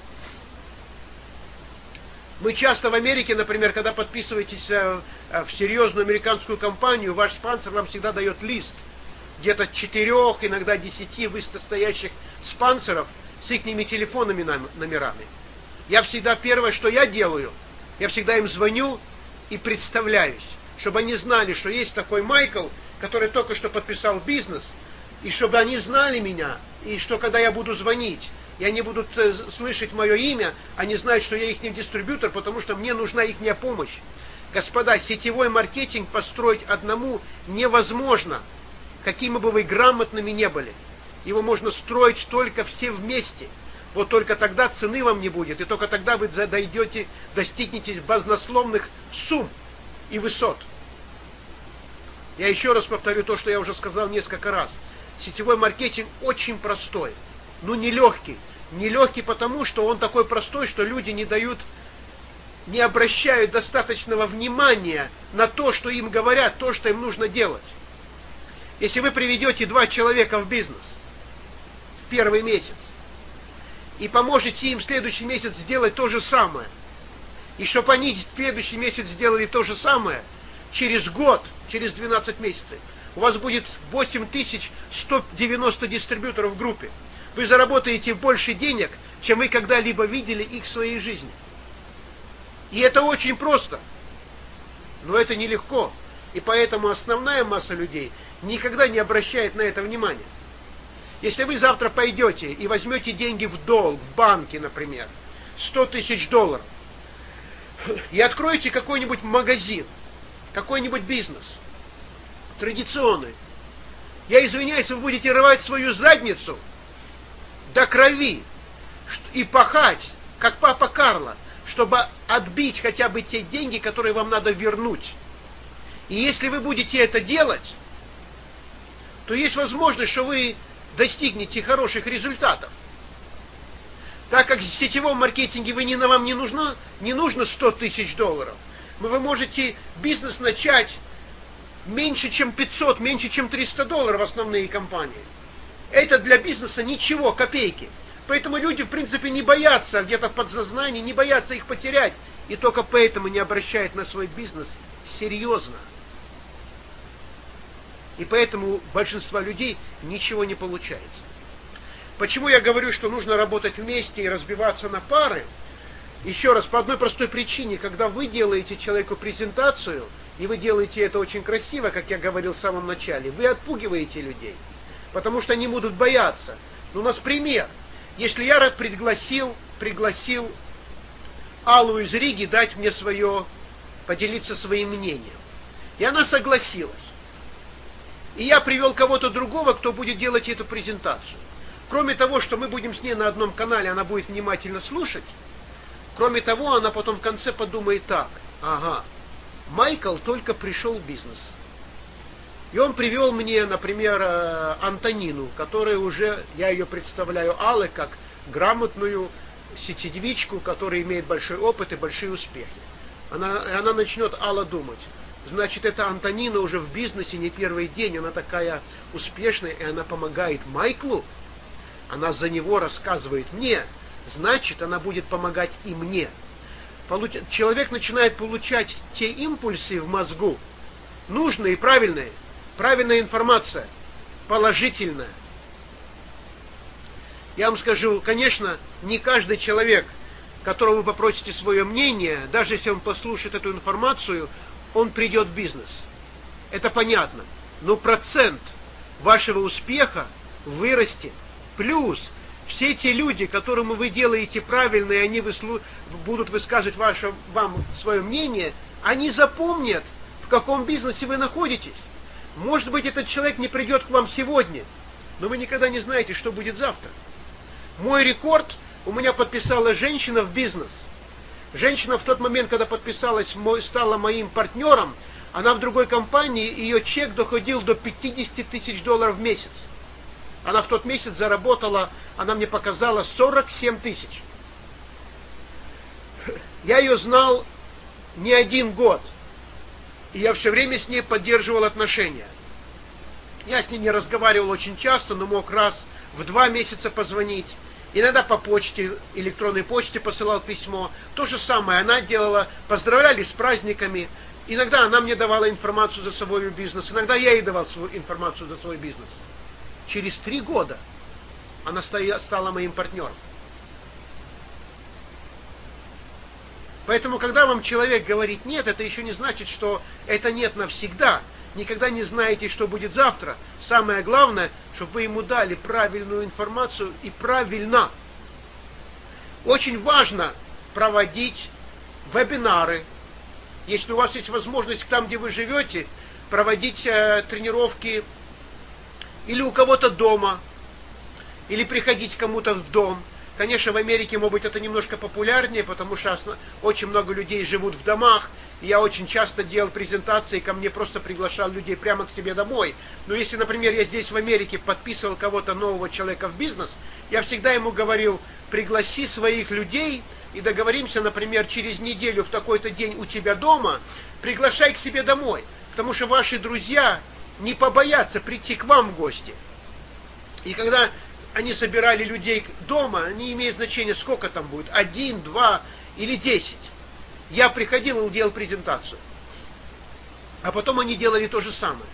Мы часто в Америке, например, когда подписываетесь э, в серьезную американскую компанию, ваш спонсор вам всегда дает лист. Где-то четырех, иногда десяти вышестоящих спонсоров с их телефонными номерами. Я всегда первое, что я делаю, я всегда им звоню и представляюсь, чтобы они знали, что есть такой Майкл, который только что подписал бизнес, и чтобы они знали меня, и что когда я буду звонить, и они будут слышать мое имя, они знают, что я их дистрибьютор, потому что мне нужна их помощь. Господа, сетевой маркетинг построить одному невозможно. Какими бы вы грамотными не были, его можно строить только все вместе. Вот только тогда цены вам не будет, и только тогда вы дойдете, достигнете баснословных сумм и высот. Я еще раз повторю то, что я уже сказал несколько раз. Сетевой маркетинг очень простой, но не легкий. Не легкий потому, что он такой простой, что люди не дают, не обращают достаточного внимания на то, что им говорят, то, что им нужно делать. Если вы приведете два человека в бизнес в первый месяц и поможете им в следующий месяц сделать то же самое, и чтобы они в следующий месяц сделали то же самое, через год, через двенадцать месяцев, у вас будет восемь тысяч сто девяносто дистрибьюторов в группе. Вы заработаете больше денег, чем вы когда-либо видели их в своей жизни. И это очень просто. Но это нелегко. И поэтому основная масса людей никогда не обращает на это внимания. Если вы завтра пойдете и возьмете деньги в долг, в банке, например, сто тысяч долларов, и откроете какой-нибудь магазин, какой-нибудь бизнес, традиционный, я извиняюсь, вы будете рвать свою задницу до крови и пахать, как папа Карло, чтобы отбить хотя бы те деньги, которые вам надо вернуть. И если вы будете это делать, то есть возможность, что вы достигнете хороших результатов. Так как в сетевом маркетинге вы не, вам не нужно, не нужно сто тысяч долларов, вы можете бизнес начать меньше, чем пятьсот, меньше, чем триста долларов основные компании. Это для бизнеса ничего, копейки. Поэтому люди, в принципе, не боятся, где-то в подсознании, не боятся их потерять. И только поэтому не обращают на свой бизнес серьезно. И поэтому у большинства людей ничего не получается. Почему я говорю, что нужно работать вместе и разбиваться на пары? Еще раз, по одной простой причине, когда вы делаете человеку презентацию, и вы делаете это очень красиво, как я говорил в самом начале, вы отпугиваете людей, потому что они будут бояться. Ну, у нас пример. Если я пригласил, пригласил Аллу из Риги дать мне свое, поделиться своим мнением, и она согласилась. И я привел кого-то другого, кто будет делать эту презентацию. Кроме того, что мы будем с ней на одном канале, она будет внимательно слушать. Кроме того, она потом в конце подумает так: ага, Майкл только пришел в бизнес. И он привел мне, например, Антонину, которая уже, я ее представляю Алле как грамотную сетевичку, которая имеет большой опыт и большие успехи. Она, она начнет, Алла, думать: значит, эта Антонина уже в бизнесе не первый день, она такая успешная, и она помогает Майклу. Она за него рассказывает мне, значит, она будет помогать и мне. Получ... Человек начинает получать те импульсы в мозгу, нужные и правильные. Правильная информация, положительная. Я вам скажу, конечно, не каждый человек, которого вы попросите свое мнение, даже если он послушает эту информацию, он придет в бизнес. Это понятно. Но процент вашего успеха вырастет. Плюс все те люди, которым вы делаете правильно, и они выслу... будут высказывать ваше... вам свое мнение, они запомнят, в каком бизнесе вы находитесь. Может быть, этот человек не придет к вам сегодня, но вы никогда не знаете, что будет завтра. Мой рекорд у меня подписала женщина в бизнес. Женщина в тот момент, когда подписалась, стала моим партнером, она в другой компании, ее чек доходил до пятидесяти тысяч долларов в месяц. Она в тот месяц заработала, она мне показала сорок семь тысяч. Я ее знал не один год. И я все время с ней поддерживал отношения. Я с ней не разговаривал очень часто, но мог раз в два месяца позвонить. Иногда по почте, электронной почте посылал письмо. То же самое она делала, поздравляли с праздниками. Иногда она мне давала информацию за свой бизнес, иногда я ей давал свою информацию за свой бизнес. Через три года она стала моим партнером. Поэтому, когда вам человек говорит нет, это еще не значит, что это нет навсегда. Никогда не знаете, что будет завтра. Самое главное, чтобы вы ему дали правильную информацию и правильно. Очень важно проводить вебинары. Если у вас есть возможность там, где вы живете, проводить э, тренировки или у кого-то дома, или приходить кому-то в дом. Конечно, в Америке, может быть, это немножко популярнее, потому что очень много людей живут в домах. И я очень часто делал презентации, ко мне просто приглашал людей прямо к себе домой. Но если, например, я здесь в Америке подписывал кого-то нового человека в бизнес, я всегда ему говорил: пригласи своих людей и договоримся, например, через неделю в такой-то день у тебя дома, приглашай к себе домой. Потому что ваши друзья не побоятся прийти к вам в гости. И когда они собирали людей дома, не имеет значения, сколько там будет, один, два или десять. Я приходил и делал презентацию. А потом они делали то же самое.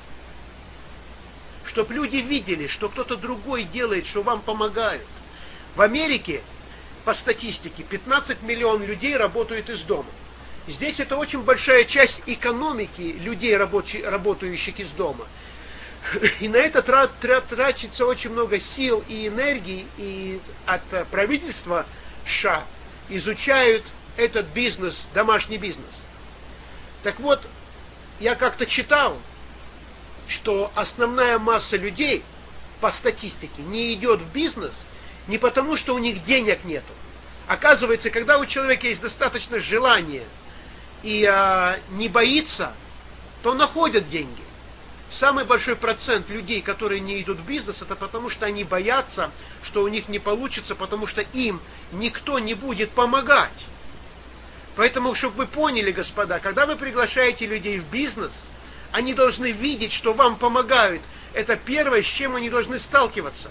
Чтобы люди видели, что кто-то другой делает, что вам помогают. В Америке, по статистике, пятнадцать миллионов людей работают из дома. Здесь это очень большая часть экономики людей, работающих из дома. И на это тратится очень много сил и энергии, и от правительства США изучают этот бизнес, домашний бизнес. Так вот, я как-то читал, что основная масса людей по статистике не идет в бизнес не потому, что у них денег нету. Оказывается, когда у человека есть достаточно желания и а, не боится, то он находит деньги. Самый большой процент людей, которые не идут в бизнес, это потому, что они боятся, что у них не получится, потому что им никто не будет помогать. Поэтому, чтобы вы поняли, господа, когда вы приглашаете людей в бизнес, они должны видеть, что вам помогают. Это первое, с чем они должны сталкиваться.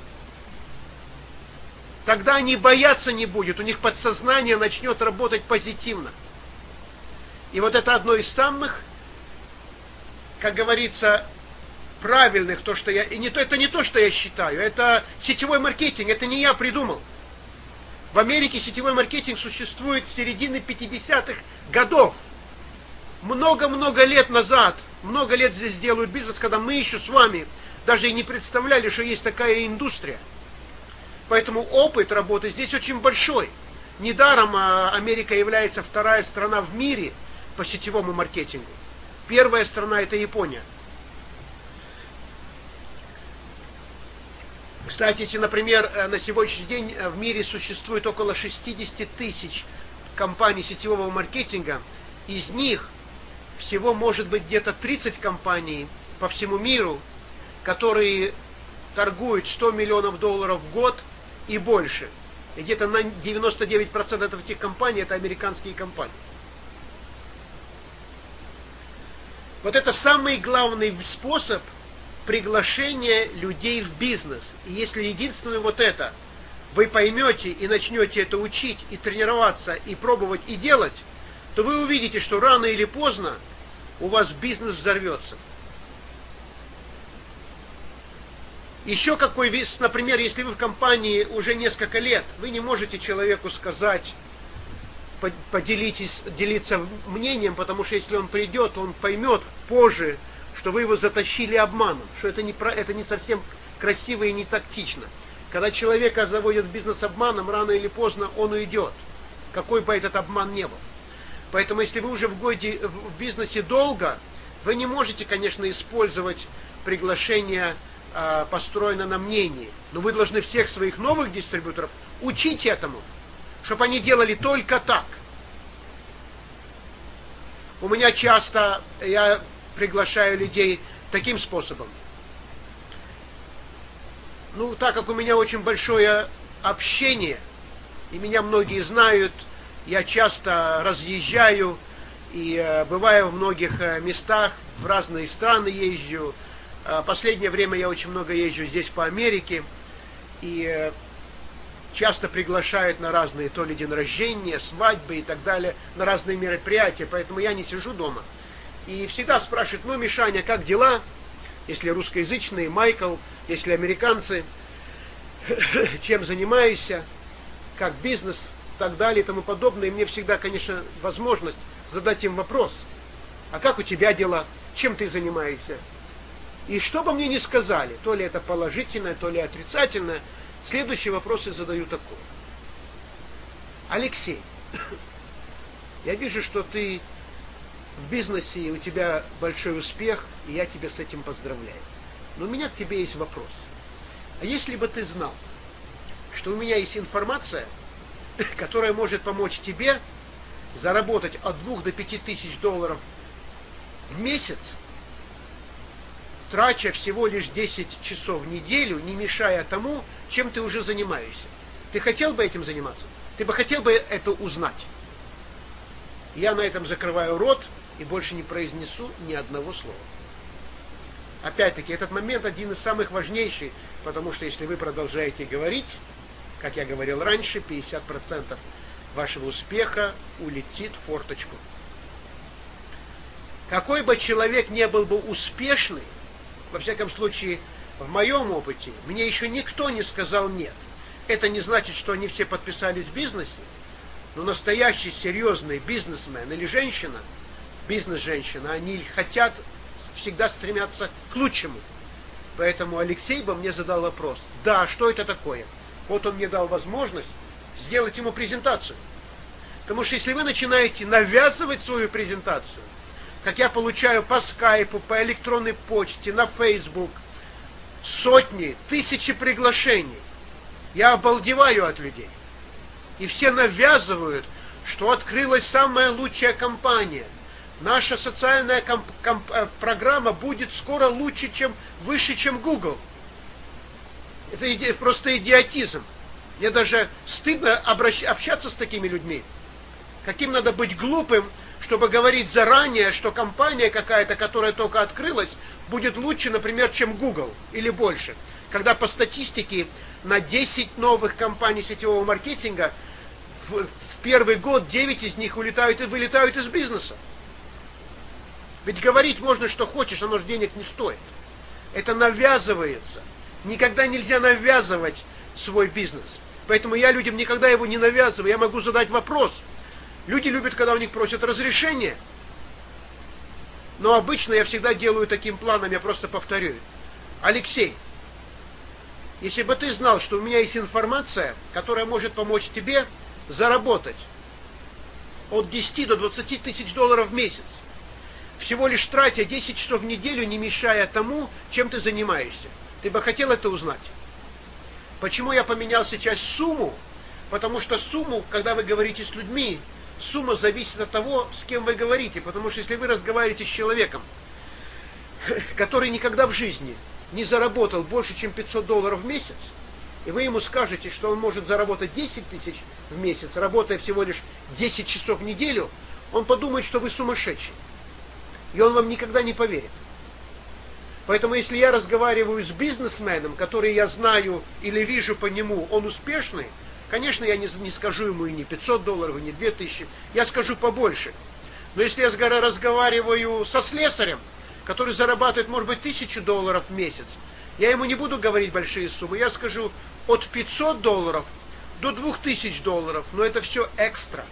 Тогда они бояться не будут, у них подсознание начнет работать позитивно. И вот это одно из самых, как говорится, правильных, то, что я... И не то, это не то, что я считаю, это сетевой маркетинг, это не я придумал. В Америке сетевой маркетинг существует с середины пятидесятых годов. Много-много лет назад, много лет здесь делают бизнес, когда мы еще с вами даже и не представляли, что есть такая индустрия. Поэтому опыт работы здесь очень большой. Недаром Америка является вторая страна в мире по сетевому маркетингу. Первая страна — это Япония. Кстати, если, например, на сегодняшний день в мире существует около шестьдесят тысяч компаний сетевого маркетинга, из них всего может быть где-то тридцать компаний по всему миру, которые торгуют сто миллионов долларов в год и больше. И где-то на девяносто девять процентов этих компаний это американские компании. Вот это самый главный способ приглашения людей в бизнес. И если единственное вот это вы поймете и начнете это учить, и тренироваться, и пробовать, и делать, то вы увидите, что рано или поздно у вас бизнес взорвется. Еще какой вид, например, если вы в компании уже несколько лет, вы не можете человеку сказать, поделитесь, делиться мнением, потому что если он придет, он поймет позже, что вы его затащили обманом, что это не, это не совсем красиво и не тактично. Когда человека заводят в бизнес обманом, рано или поздно он уйдет, какой бы этот обман ни был. Поэтому если вы уже в, годе, в бизнесе долго, вы не можете, конечно, использовать приглашение, э, построенное на мнении, но вы должны всех своих новых дистрибьюторов учить этому, чтобы они делали только так. У меня часто, я приглашаю людей таким способом. Ну, так как у меня очень большое общение, и меня многие знают, я часто разъезжаю и э, бываю в многих э, местах, в разные страны езжу. Э, последнее время я очень много езжу здесь по Америке, и э, часто приглашают на разные, то ли день рождения, свадьбы и так далее, на разные мероприятия, поэтому я не сижу дома. И всегда спрашивают: ну, Мишаня, как дела? Если русскоязычные, Майкл, если американцы, чем занимаешься, как бизнес, и так далее и тому подобное. И мне всегда, конечно, возможность задать им вопрос: а как у тебя дела? Чем ты занимаешься? И что бы мне ни сказали, то ли это положительное, то ли отрицательное, следующий вопрос я задаю такой: Алексей, я вижу, что ты в бизнесе, и у тебя большой успех, и я тебя с этим поздравляю. Но у меня к тебе есть вопрос. А если бы ты знал, что у меня есть информация, которая может помочь тебе заработать от двух до пяти тысяч долларов в месяц, трача всего лишь десять часов в неделю, не мешая тому, чем ты уже занимаешься. Ты хотел бы этим заниматься? Ты бы хотел бы это узнать? Я на этом закрываю рот и больше не произнесу ни одного слова. Опять-таки, этот момент один из самых важнейших, потому что если вы продолжаете говорить, как я говорил раньше, пятьдесят процентов вашего успеха улетит в форточку. Какой бы человек не был бы успешный, во всяком случае, в моем опыте, мне еще никто не сказал нет. Это не значит, что они все подписались в бизнесе, но настоящий серьезный бизнесмен или женщина, бизнес-женщина, они хотят, всегда стремятся к лучшему. Поэтому Алексей бы мне задал вопрос: да, что это такое? Вот он мне дал возможность сделать ему презентацию. Потому что если вы начинаете навязывать свою презентацию, как я получаю по скайпу, по электронной почте, на Facebook, сотни, тысячи приглашений, я обалдеваю от людей. И все навязывают, что открылась самая лучшая компания. Наша социальная комп- комп- программа будет скоро лучше, чем выше, чем Google. Это иде- просто идиотизм. Мне даже стыдно обращ- общаться с такими людьми. Каким надо быть глупым, чтобы говорить заранее, что компания какая-то, которая только открылась, будет лучше, например, чем Google или больше. Когда по статистике на десять новых компаний сетевого маркетинга в, в первый год девять из них улетают и вылетают из бизнеса. Ведь говорить можно, что хочешь, оно же денег не стоит. Это навязывается. Никогда нельзя навязывать свой бизнес. Поэтому я людям никогда его не навязываю. Я могу задать вопрос. Люди любят, когда у них просят разрешения. Но обычно я всегда делаю таким планом, я просто повторю. Алексей, если бы ты знал, что у меня есть информация, которая может помочь тебе заработать от десяти до двадцати тысяч долларов в месяц, всего лишь тратя десять часов в неделю, не мешая тому, чем ты занимаешься, ты бы хотел это узнать? Почему я поменял сейчас сумму? Потому что сумму, когда вы говорите с людьми, сумма зависит от того, с кем вы говорите. Потому что если вы разговариваете с человеком, который никогда в жизни не заработал больше, чем пятьсот долларов в месяц, и вы ему скажете, что он может заработать десять тысяч в месяц, работая всего лишь десять часов в неделю, он подумает, что вы сумасшедший. И он вам никогда не поверит. Поэтому если я разговариваю с бизнесменом, который я знаю или вижу по нему, он успешный, конечно, я не, не скажу ему и не пятьсот долларов, и не две тысячи, я скажу побольше. Но если я разговариваю со слесарем, который зарабатывает, может быть, тысячу долларов в месяц, я ему не буду говорить большие суммы, я скажу от пятисот долларов до двух тысяч долларов, но это все экстра.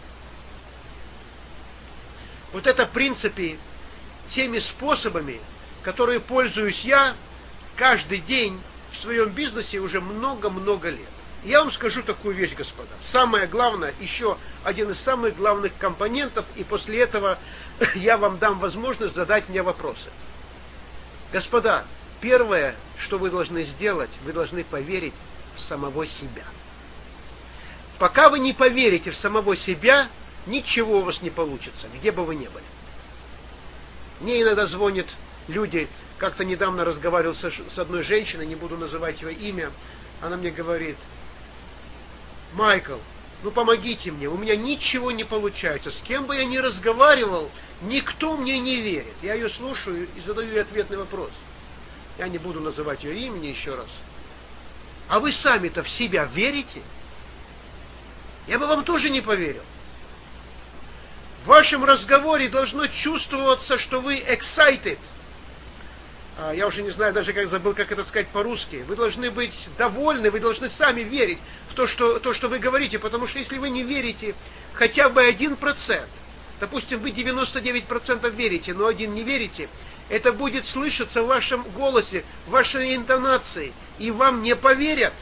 Вот это, в принципе, теми способами, которые пользуюсь я каждый день в своем бизнесе уже много-много лет. Я вам скажу такую вещь, господа. Самое главное, еще один из самых главных компонентов, и после этого я вам дам возможность задать мне вопросы. Господа, первое, что вы должны сделать, вы должны поверить в самого себя. Пока вы не поверите в самого себя, ничего у вас не получится, где бы вы ни были. Мне иногда звонят люди, как-то недавно разговаривал с одной женщиной, не буду называть ее имя, она мне говорит: Майкл, ну помогите мне, у меня ничего не получается, с кем бы я ни разговаривал, никто мне не верит. Я ее слушаю и задаю ей ответный вопрос. Я не буду называть ее имени еще раз. А вы сами-то в себя верите? Я бы вам тоже не поверил. В вашем разговоре должно чувствоваться, что вы excited. Я уже не знаю даже, как забыл, как это сказать по-русски. Вы должны быть довольны, вы должны сами верить в то, что, то, что вы говорите, потому что если вы не верите хотя бы один процент, допустим, вы девяносто девять процентов верите, но один не верите, это будет слышаться в вашем голосе, в вашей интонации, и вам не поверят.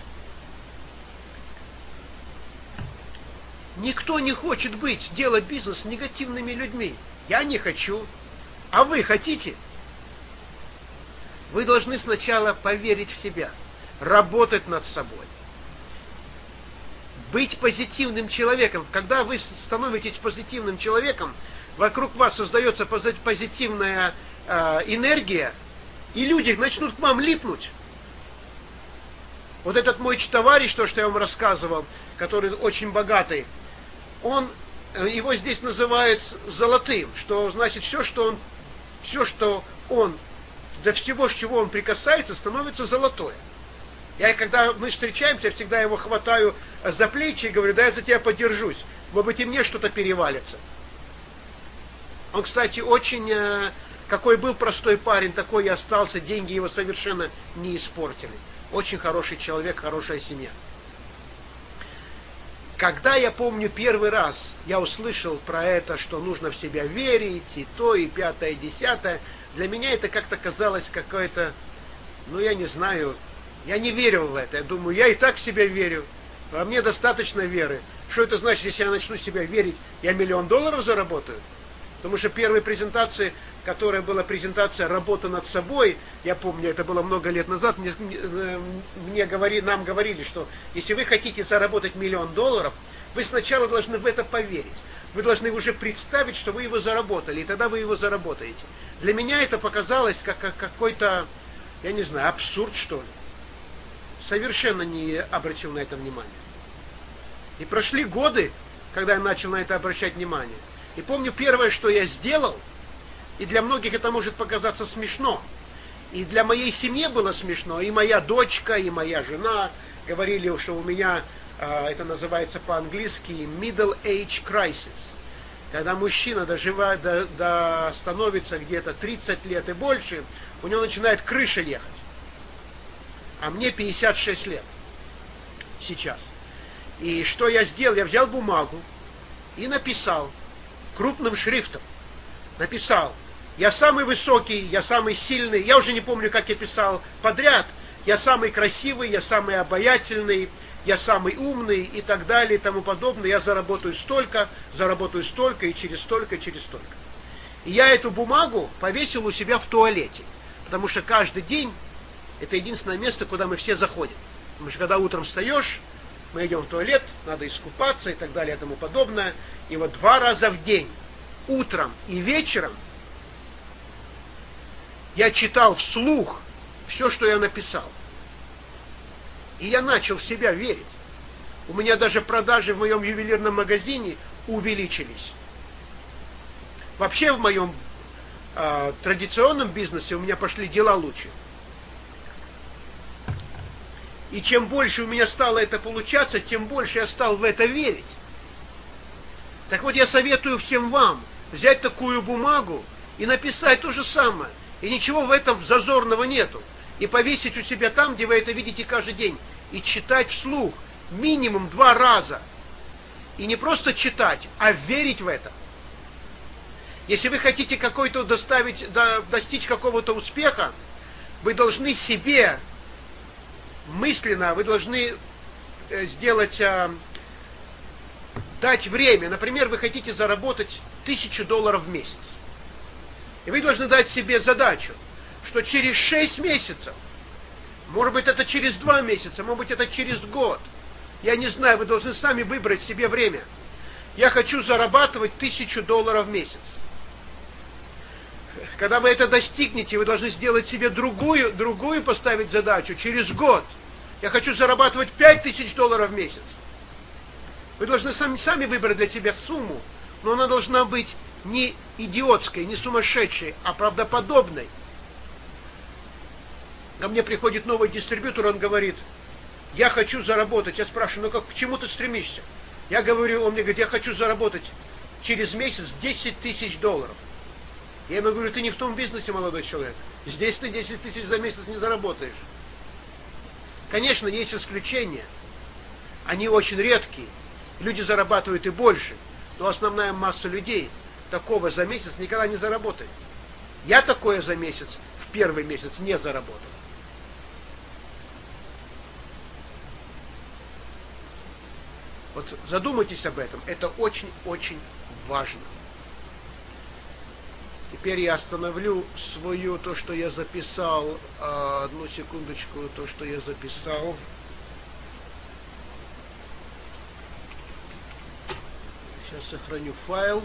Никто не хочет быть, делать бизнес с негативными людьми. Я не хочу. А вы хотите? Вы должны сначала поверить в себя, работать над собой, быть позитивным человеком. Когда вы становитесь позитивным человеком, вокруг вас создается позитивная э, энергия, и люди начнут к вам липнуть. Вот этот мой товарищ, то, что я вам рассказывал, который очень богатый, он, его здесь называют золотым, что значит все, что он, все, что он, до всего, с чего он прикасается, становится золотое. Я, когда мы встречаемся, я всегда его хватаю за плечи и говорю: да я за тебя подержусь, может быть и мне что-то перевалится. Он, кстати, очень, какой был простой парень, такой и остался, деньги его совершенно не испортили. Очень хороший человек, хорошая семья. Когда, я помню, первый раз я услышал про это, что нужно в себя верить, и то, и пятое, и десятое, для меня это как-то казалось какое-то, ну я не знаю, я не верил в это. Я думаю, я и так в себя верю, а мне достаточно веры. Что это значит, если я начну в себя верить, я миллион долларов заработаю? Потому что первой презентации, которая была презентация «Работа над собой», я помню, это было много лет назад, мне, мне говори, нам говорили, что если вы хотите заработать миллион долларов, вы сначала должны в это поверить. Вы должны уже представить, что вы его заработали, и тогда вы его заработаете. Для меня это показалось как, как какой-то, я не знаю, абсурд, что ли. Совершенно не обратил на это внимание. И прошли годы, когда я начал на это обращать внимание. И помню, первое, что я сделал, и для многих это может показаться смешно, и для моей семьи было смешно, и моя дочка, и моя жена говорили, что у меня, это называется по-английски middle age crisis, когда мужчина доживает, до, до, становится где-то тридцать лет и больше, у него начинает крыша ехать. А мне пятьдесят шесть лет сейчас. И что я сделал? Я взял бумагу и написал крупным шрифтом. Написал: я самый высокий, я самый сильный. Я уже не помню, как я писал подряд. Я самый красивый, я самый обаятельный, я самый умный и так далее и тому подобное. Я заработаю столько, заработаю столько и через столько, и через столько. И я эту бумагу повесил у себя в туалете. Потому что каждый день это единственное место, куда мы все заходим. Потому что когда утром встаешь, мы идем в туалет, надо искупаться и так далее и тому подобное. И вот два раза в день, утром и вечером, я читал вслух все, что я написал. И я начал в себя верить. У меня даже продажи в моем ювелирном магазине увеличились. Вообще в моем э, традиционном бизнесе у меня пошли дела лучше. И чем больше у меня стало это получаться, тем больше я стал в это верить. Так вот, я советую всем вам взять такую бумагу и написать то же самое. И ничего в этом зазорного нету. И повесить у себя там, где вы это видите каждый день. И читать вслух минимум два раза. И не просто читать, а верить в это. Если вы хотите какой-то доставить, до, достичь какого-то успеха, вы должны себе мысленно, вы должны сделать, дать время. Например, вы хотите заработать тысячу долларов в месяц. И вы должны дать себе задачу, что через шесть месяцев, может быть это через два месяца, может быть это через год, я не знаю, вы должны сами выбрать себе время. Я хочу зарабатывать тысячу долларов в месяц. Когда вы это достигнете, вы должны сделать себе другую, другую поставить задачу через год. Я хочу зарабатывать пять тысяч долларов в месяц. Вы должны сами, сами выбрать для себя сумму, но она должна быть не идиотской, не сумасшедшей, а правдоподобной. Ко мне приходит новый дистрибьютор, он говорит: я хочу заработать. Я спрашиваю: ну как, к чему ты стремишься? Я говорю, он мне говорит: я хочу заработать через месяц десять тысяч долларов. Я ему говорю: ты не в том бизнесе, молодой человек. Здесь ты десять тысяч за месяц не заработаешь. Конечно, есть исключения. Они очень редкие. Люди зарабатывают и больше. Но основная масса людей такого за месяц никогда не заработает. Я такое за месяц, в первый месяц, не заработал. Вот задумайтесь об этом. Это очень-очень важно. Теперь я остановлю свою, то, что я записал, одну секундочку, то, что я записал. Сейчас сохраню файл.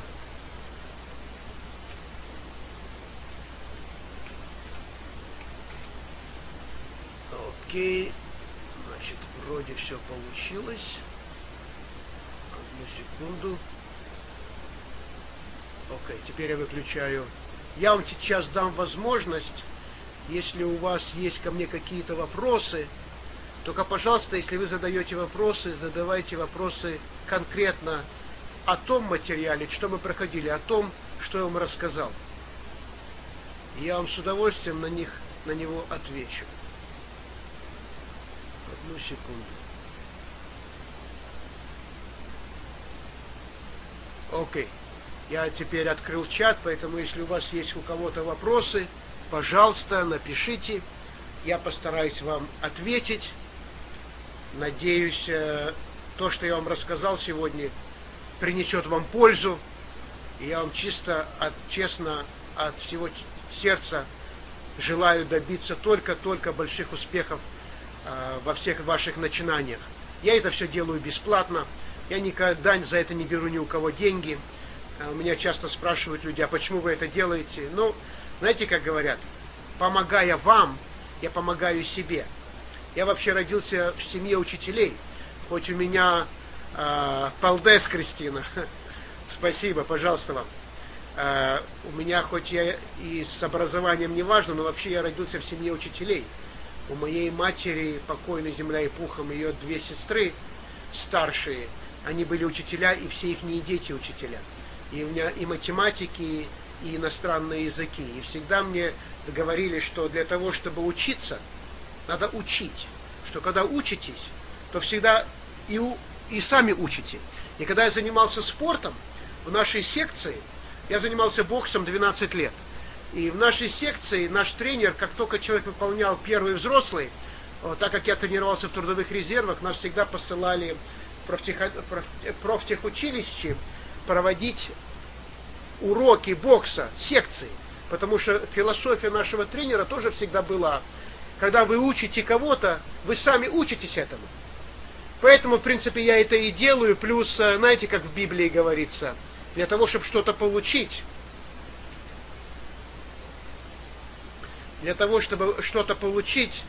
Окей. Значит, вроде все получилось. Одну секунду. Окей, теперь я выключаю. Я вам сейчас дам возможность, если у вас есть ко мне какие-то вопросы, только, пожалуйста, если вы задаете вопросы, задавайте вопросы конкретно о том материале, что мы проходили, о том, что я вам рассказал. И я вам с удовольствием на них, на него отвечу. Одну секунду. Окей. Я теперь открыл чат, поэтому если у вас есть у кого-то вопросы, пожалуйста, напишите. Я постараюсь вам ответить. Надеюсь, то, что я вам рассказал сегодня, принесет вам пользу. И я вам чисто, от, честно, от всего сердца желаю добиться только-только больших успехов э, во всех ваших начинаниях. Я это все делаю бесплатно. Я никогда за это не беру ни у кого деньги. У меня часто спрашивают люди: а почему вы это делаете? Ну, знаете, как говорят, помогая вам, я помогаю себе. Я вообще родился в семье учителей, хоть у меня э, Палдес Кристина, спасибо, пожалуйста вам. Э, у меня, хоть я и с образованием не важно, но вообще я родился в семье учителей. У моей матери, покойной земля и пухом, ее две сестры старшие, они были учителя, и все их дети учителя. И у меня и математики, и иностранные языки. И всегда мне говорили, что для того, чтобы учиться, надо учить. Что когда учитесь, то всегда и, у, и сами учите. И когда я занимался спортом, в нашей секции, я занимался боксом двенадцать лет. И в нашей секции наш тренер, как только человек выполнял первый взрослый, вот, так как я тренировался в трудовых резервах, нас всегда посылали в профтех, проф, профтехучилище проводить уроки бокса, секции. Потому что философия нашего тренера тоже всегда была когда вы учите кого-то, вы сами учитесь этому. Поэтому, в принципе, я это и делаю. Плюс, знаете, как в Библии говорится, для того, чтобы что-то получить, для того, чтобы что-то получить,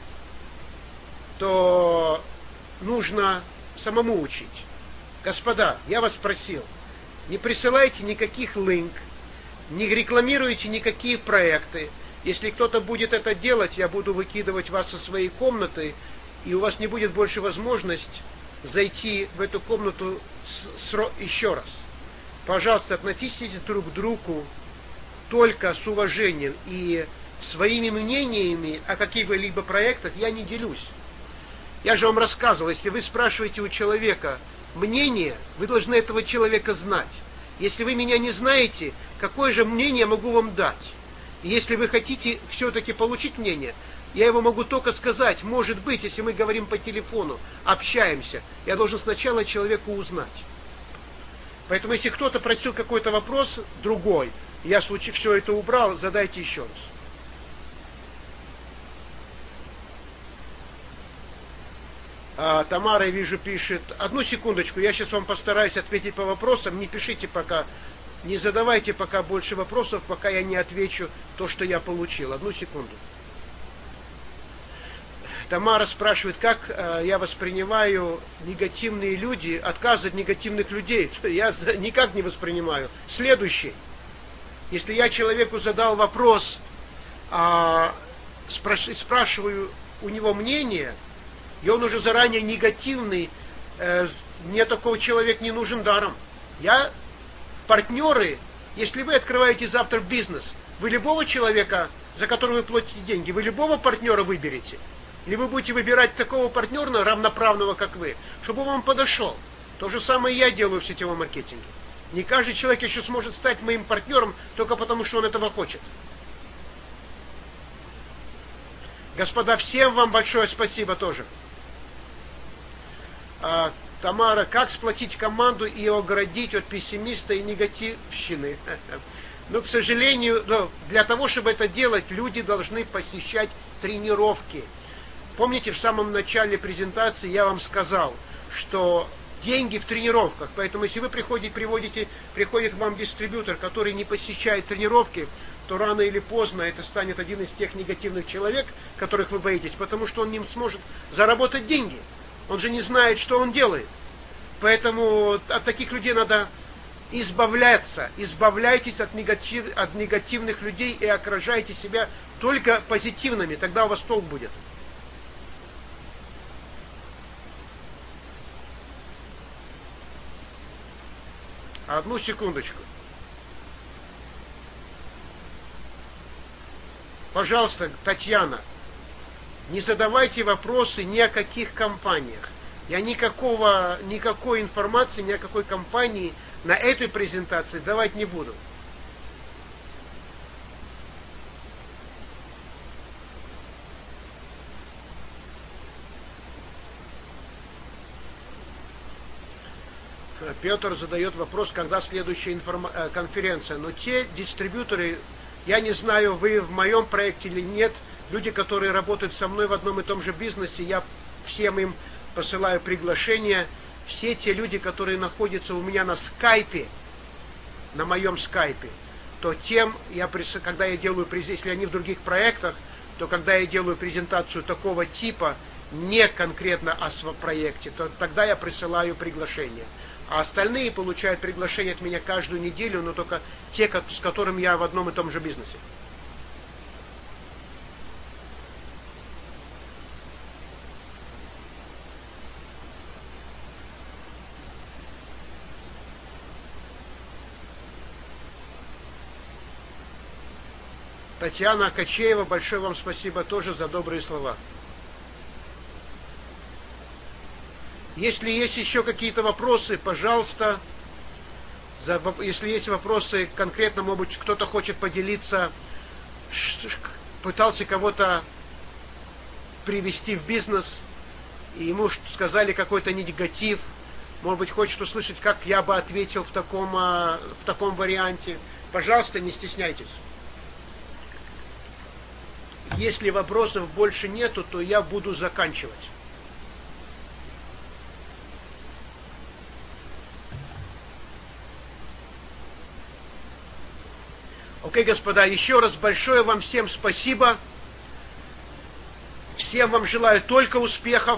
то нужно самому учить. Господа, я вас просил, не присылайте никаких линк, не рекламируйте никакие проекты. Если кто-то будет это делать, я буду выкидывать вас со своей комнаты, и у вас не будет больше возможности зайти в эту комнату с, с, еще раз. Пожалуйста, относитесь друг к другу только с уважением, и своими мнениями о каких-либо проектах я не делюсь. Я же вам рассказывал, если вы спрашиваете у человека мнение, вы должны этого человека знать. Если вы меня не знаете, какое же мнение я могу вам дать? И если вы хотите все-таки получить мнение, я его могу только сказать, может быть, если мы говорим по телефону, общаемся, я должен сначала человека узнать. Поэтому, если кто-то просил какой-то вопрос другой, я в случае все это убрал, задайте еще раз. А, Тамара, я вижу, пишет, одну секундочку, я сейчас вам постараюсь ответить по вопросам, не пишите пока, не задавайте пока больше вопросов, пока я не отвечу то, что я получил. Одну секунду. Тамара спрашивает, как э, я воспринимаю негативные люди, отказ от негативных людей. Я никак не воспринимаю. Следующий. Если я человеку задал вопрос, э, спраш- спрашиваю у него мнение, и он уже заранее негативный, э, мне такой человек не нужен даром. Я, партнеры, если вы открываете завтра бизнес, вы любого человека, за которого вы платите деньги, вы любого партнера выберете. Или вы будете выбирать такого партнера равноправного, как вы, чтобы он вам подошел. То же самое я делаю в сетевом маркетинге. Не каждый человек еще сможет стать моим партнером только потому, что он этого хочет. Господа, всем вам большое спасибо тоже. А, Тамара, как сплотить команду и оградить от пессимиста и негативщины? Но, к сожалению, для того, чтобы это делать, люди должны посещать тренировки. Помните, в самом начале презентации я вам сказал, что деньги в тренировках. Поэтому, если вы приходите, приводите, приходит к вам дистрибьютор, который не посещает тренировки, то рано или поздно это станет один из тех негативных человек, которых вы боитесь, потому что он не сможет заработать деньги. Он же не знает, что он делает. Поэтому от таких людей надо избавляться. Избавляйтесь от, негатив, от негативных людей и окружайте себя только позитивными. Тогда у вас толк будет. Одну секундочку. Пожалуйста, Татьяна, не задавайте вопросы ни о каких компаниях. Я никакого, никакой информации, ни о какой компании на этой презентации давать не буду. Петр задает вопрос, когда следующая информ... конференция. Но те дистрибьюторы, я не знаю, вы в моем проекте или нет, люди, которые работают со мной в одном и том же бизнесе, я всем им посылаю приглашение. Все те люди, которые находятся у меня на скайпе, на моем скайпе, то тем, я, когда я делаю, если они в других проектах, то когда я делаю презентацию такого типа, не конкретно о своем проекте, то тогда я присылаю приглашение. А остальные получают приглашение от меня каждую неделю, но только те, с которыми я в одном и том же бизнесе. Татьяна Качеева, большое вам спасибо тоже за добрые слова. Если есть еще какие-то вопросы, пожалуйста, если есть вопросы конкретно, может быть, кто-то хочет поделиться, пытался кого-то привести в бизнес, и ему сказали какой-то негатив, может быть, хочет услышать, как я бы ответил в таком, в таком варианте, пожалуйста, не стесняйтесь. Если вопросов больше нету, то я буду заканчивать. Окей, господа, еще раз большое вам всем спасибо. Всем вам желаю только успехов.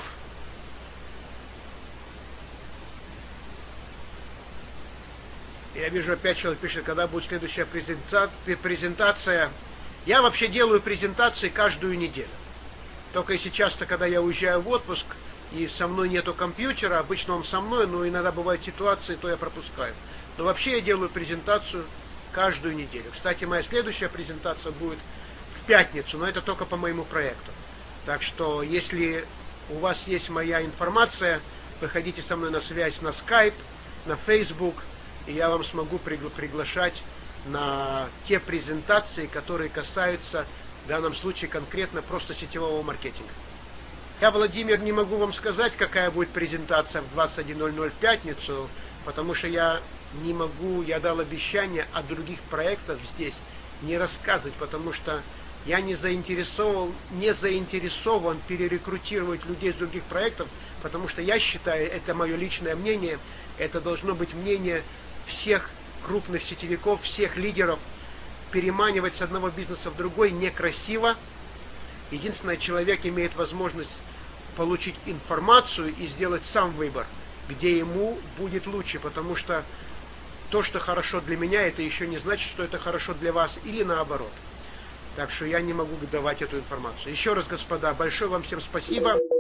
Я вижу, опять человек пишет, когда будет следующая презентация. Я вообще делаю презентации каждую неделю. Только если часто, когда я уезжаю в отпуск, и со мной нету компьютера, обычно он со мной, но иногда бывают ситуации, то я пропускаю. Но вообще я делаю презентацию каждую неделю. Кстати, моя следующая презентация будет в пятницу, но это только по моему проекту. Так что, если у вас есть моя информация, выходите со мной на связь на Skype, на Facebook, и я вам смогу пригла- приглашать на те презентации, которые касаются в данном случае конкретно просто сетевого маркетинга. Я, Владимир, не могу вам сказать, какая будет презентация в двадцать один ноль ноль в пятницу, потому что я не могу, я дал обещание о других проектах здесь не рассказывать, потому что я не заинтересован, не заинтересован перерекрутировать людей из других проектов, потому что я считаю, это мое личное мнение, это должно быть мнение всех крупных сетевиков, всех лидеров. Переманивать с одного бизнеса в другой некрасиво. Единственное, человек имеет возможность получить информацию и сделать сам выбор, где ему будет лучше, потому что то, что хорошо для меня, это еще не значит, что это хорошо для вас, или наоборот. Так что я не могу давать эту информацию. Еще раз, господа, большое вам всем спасибо.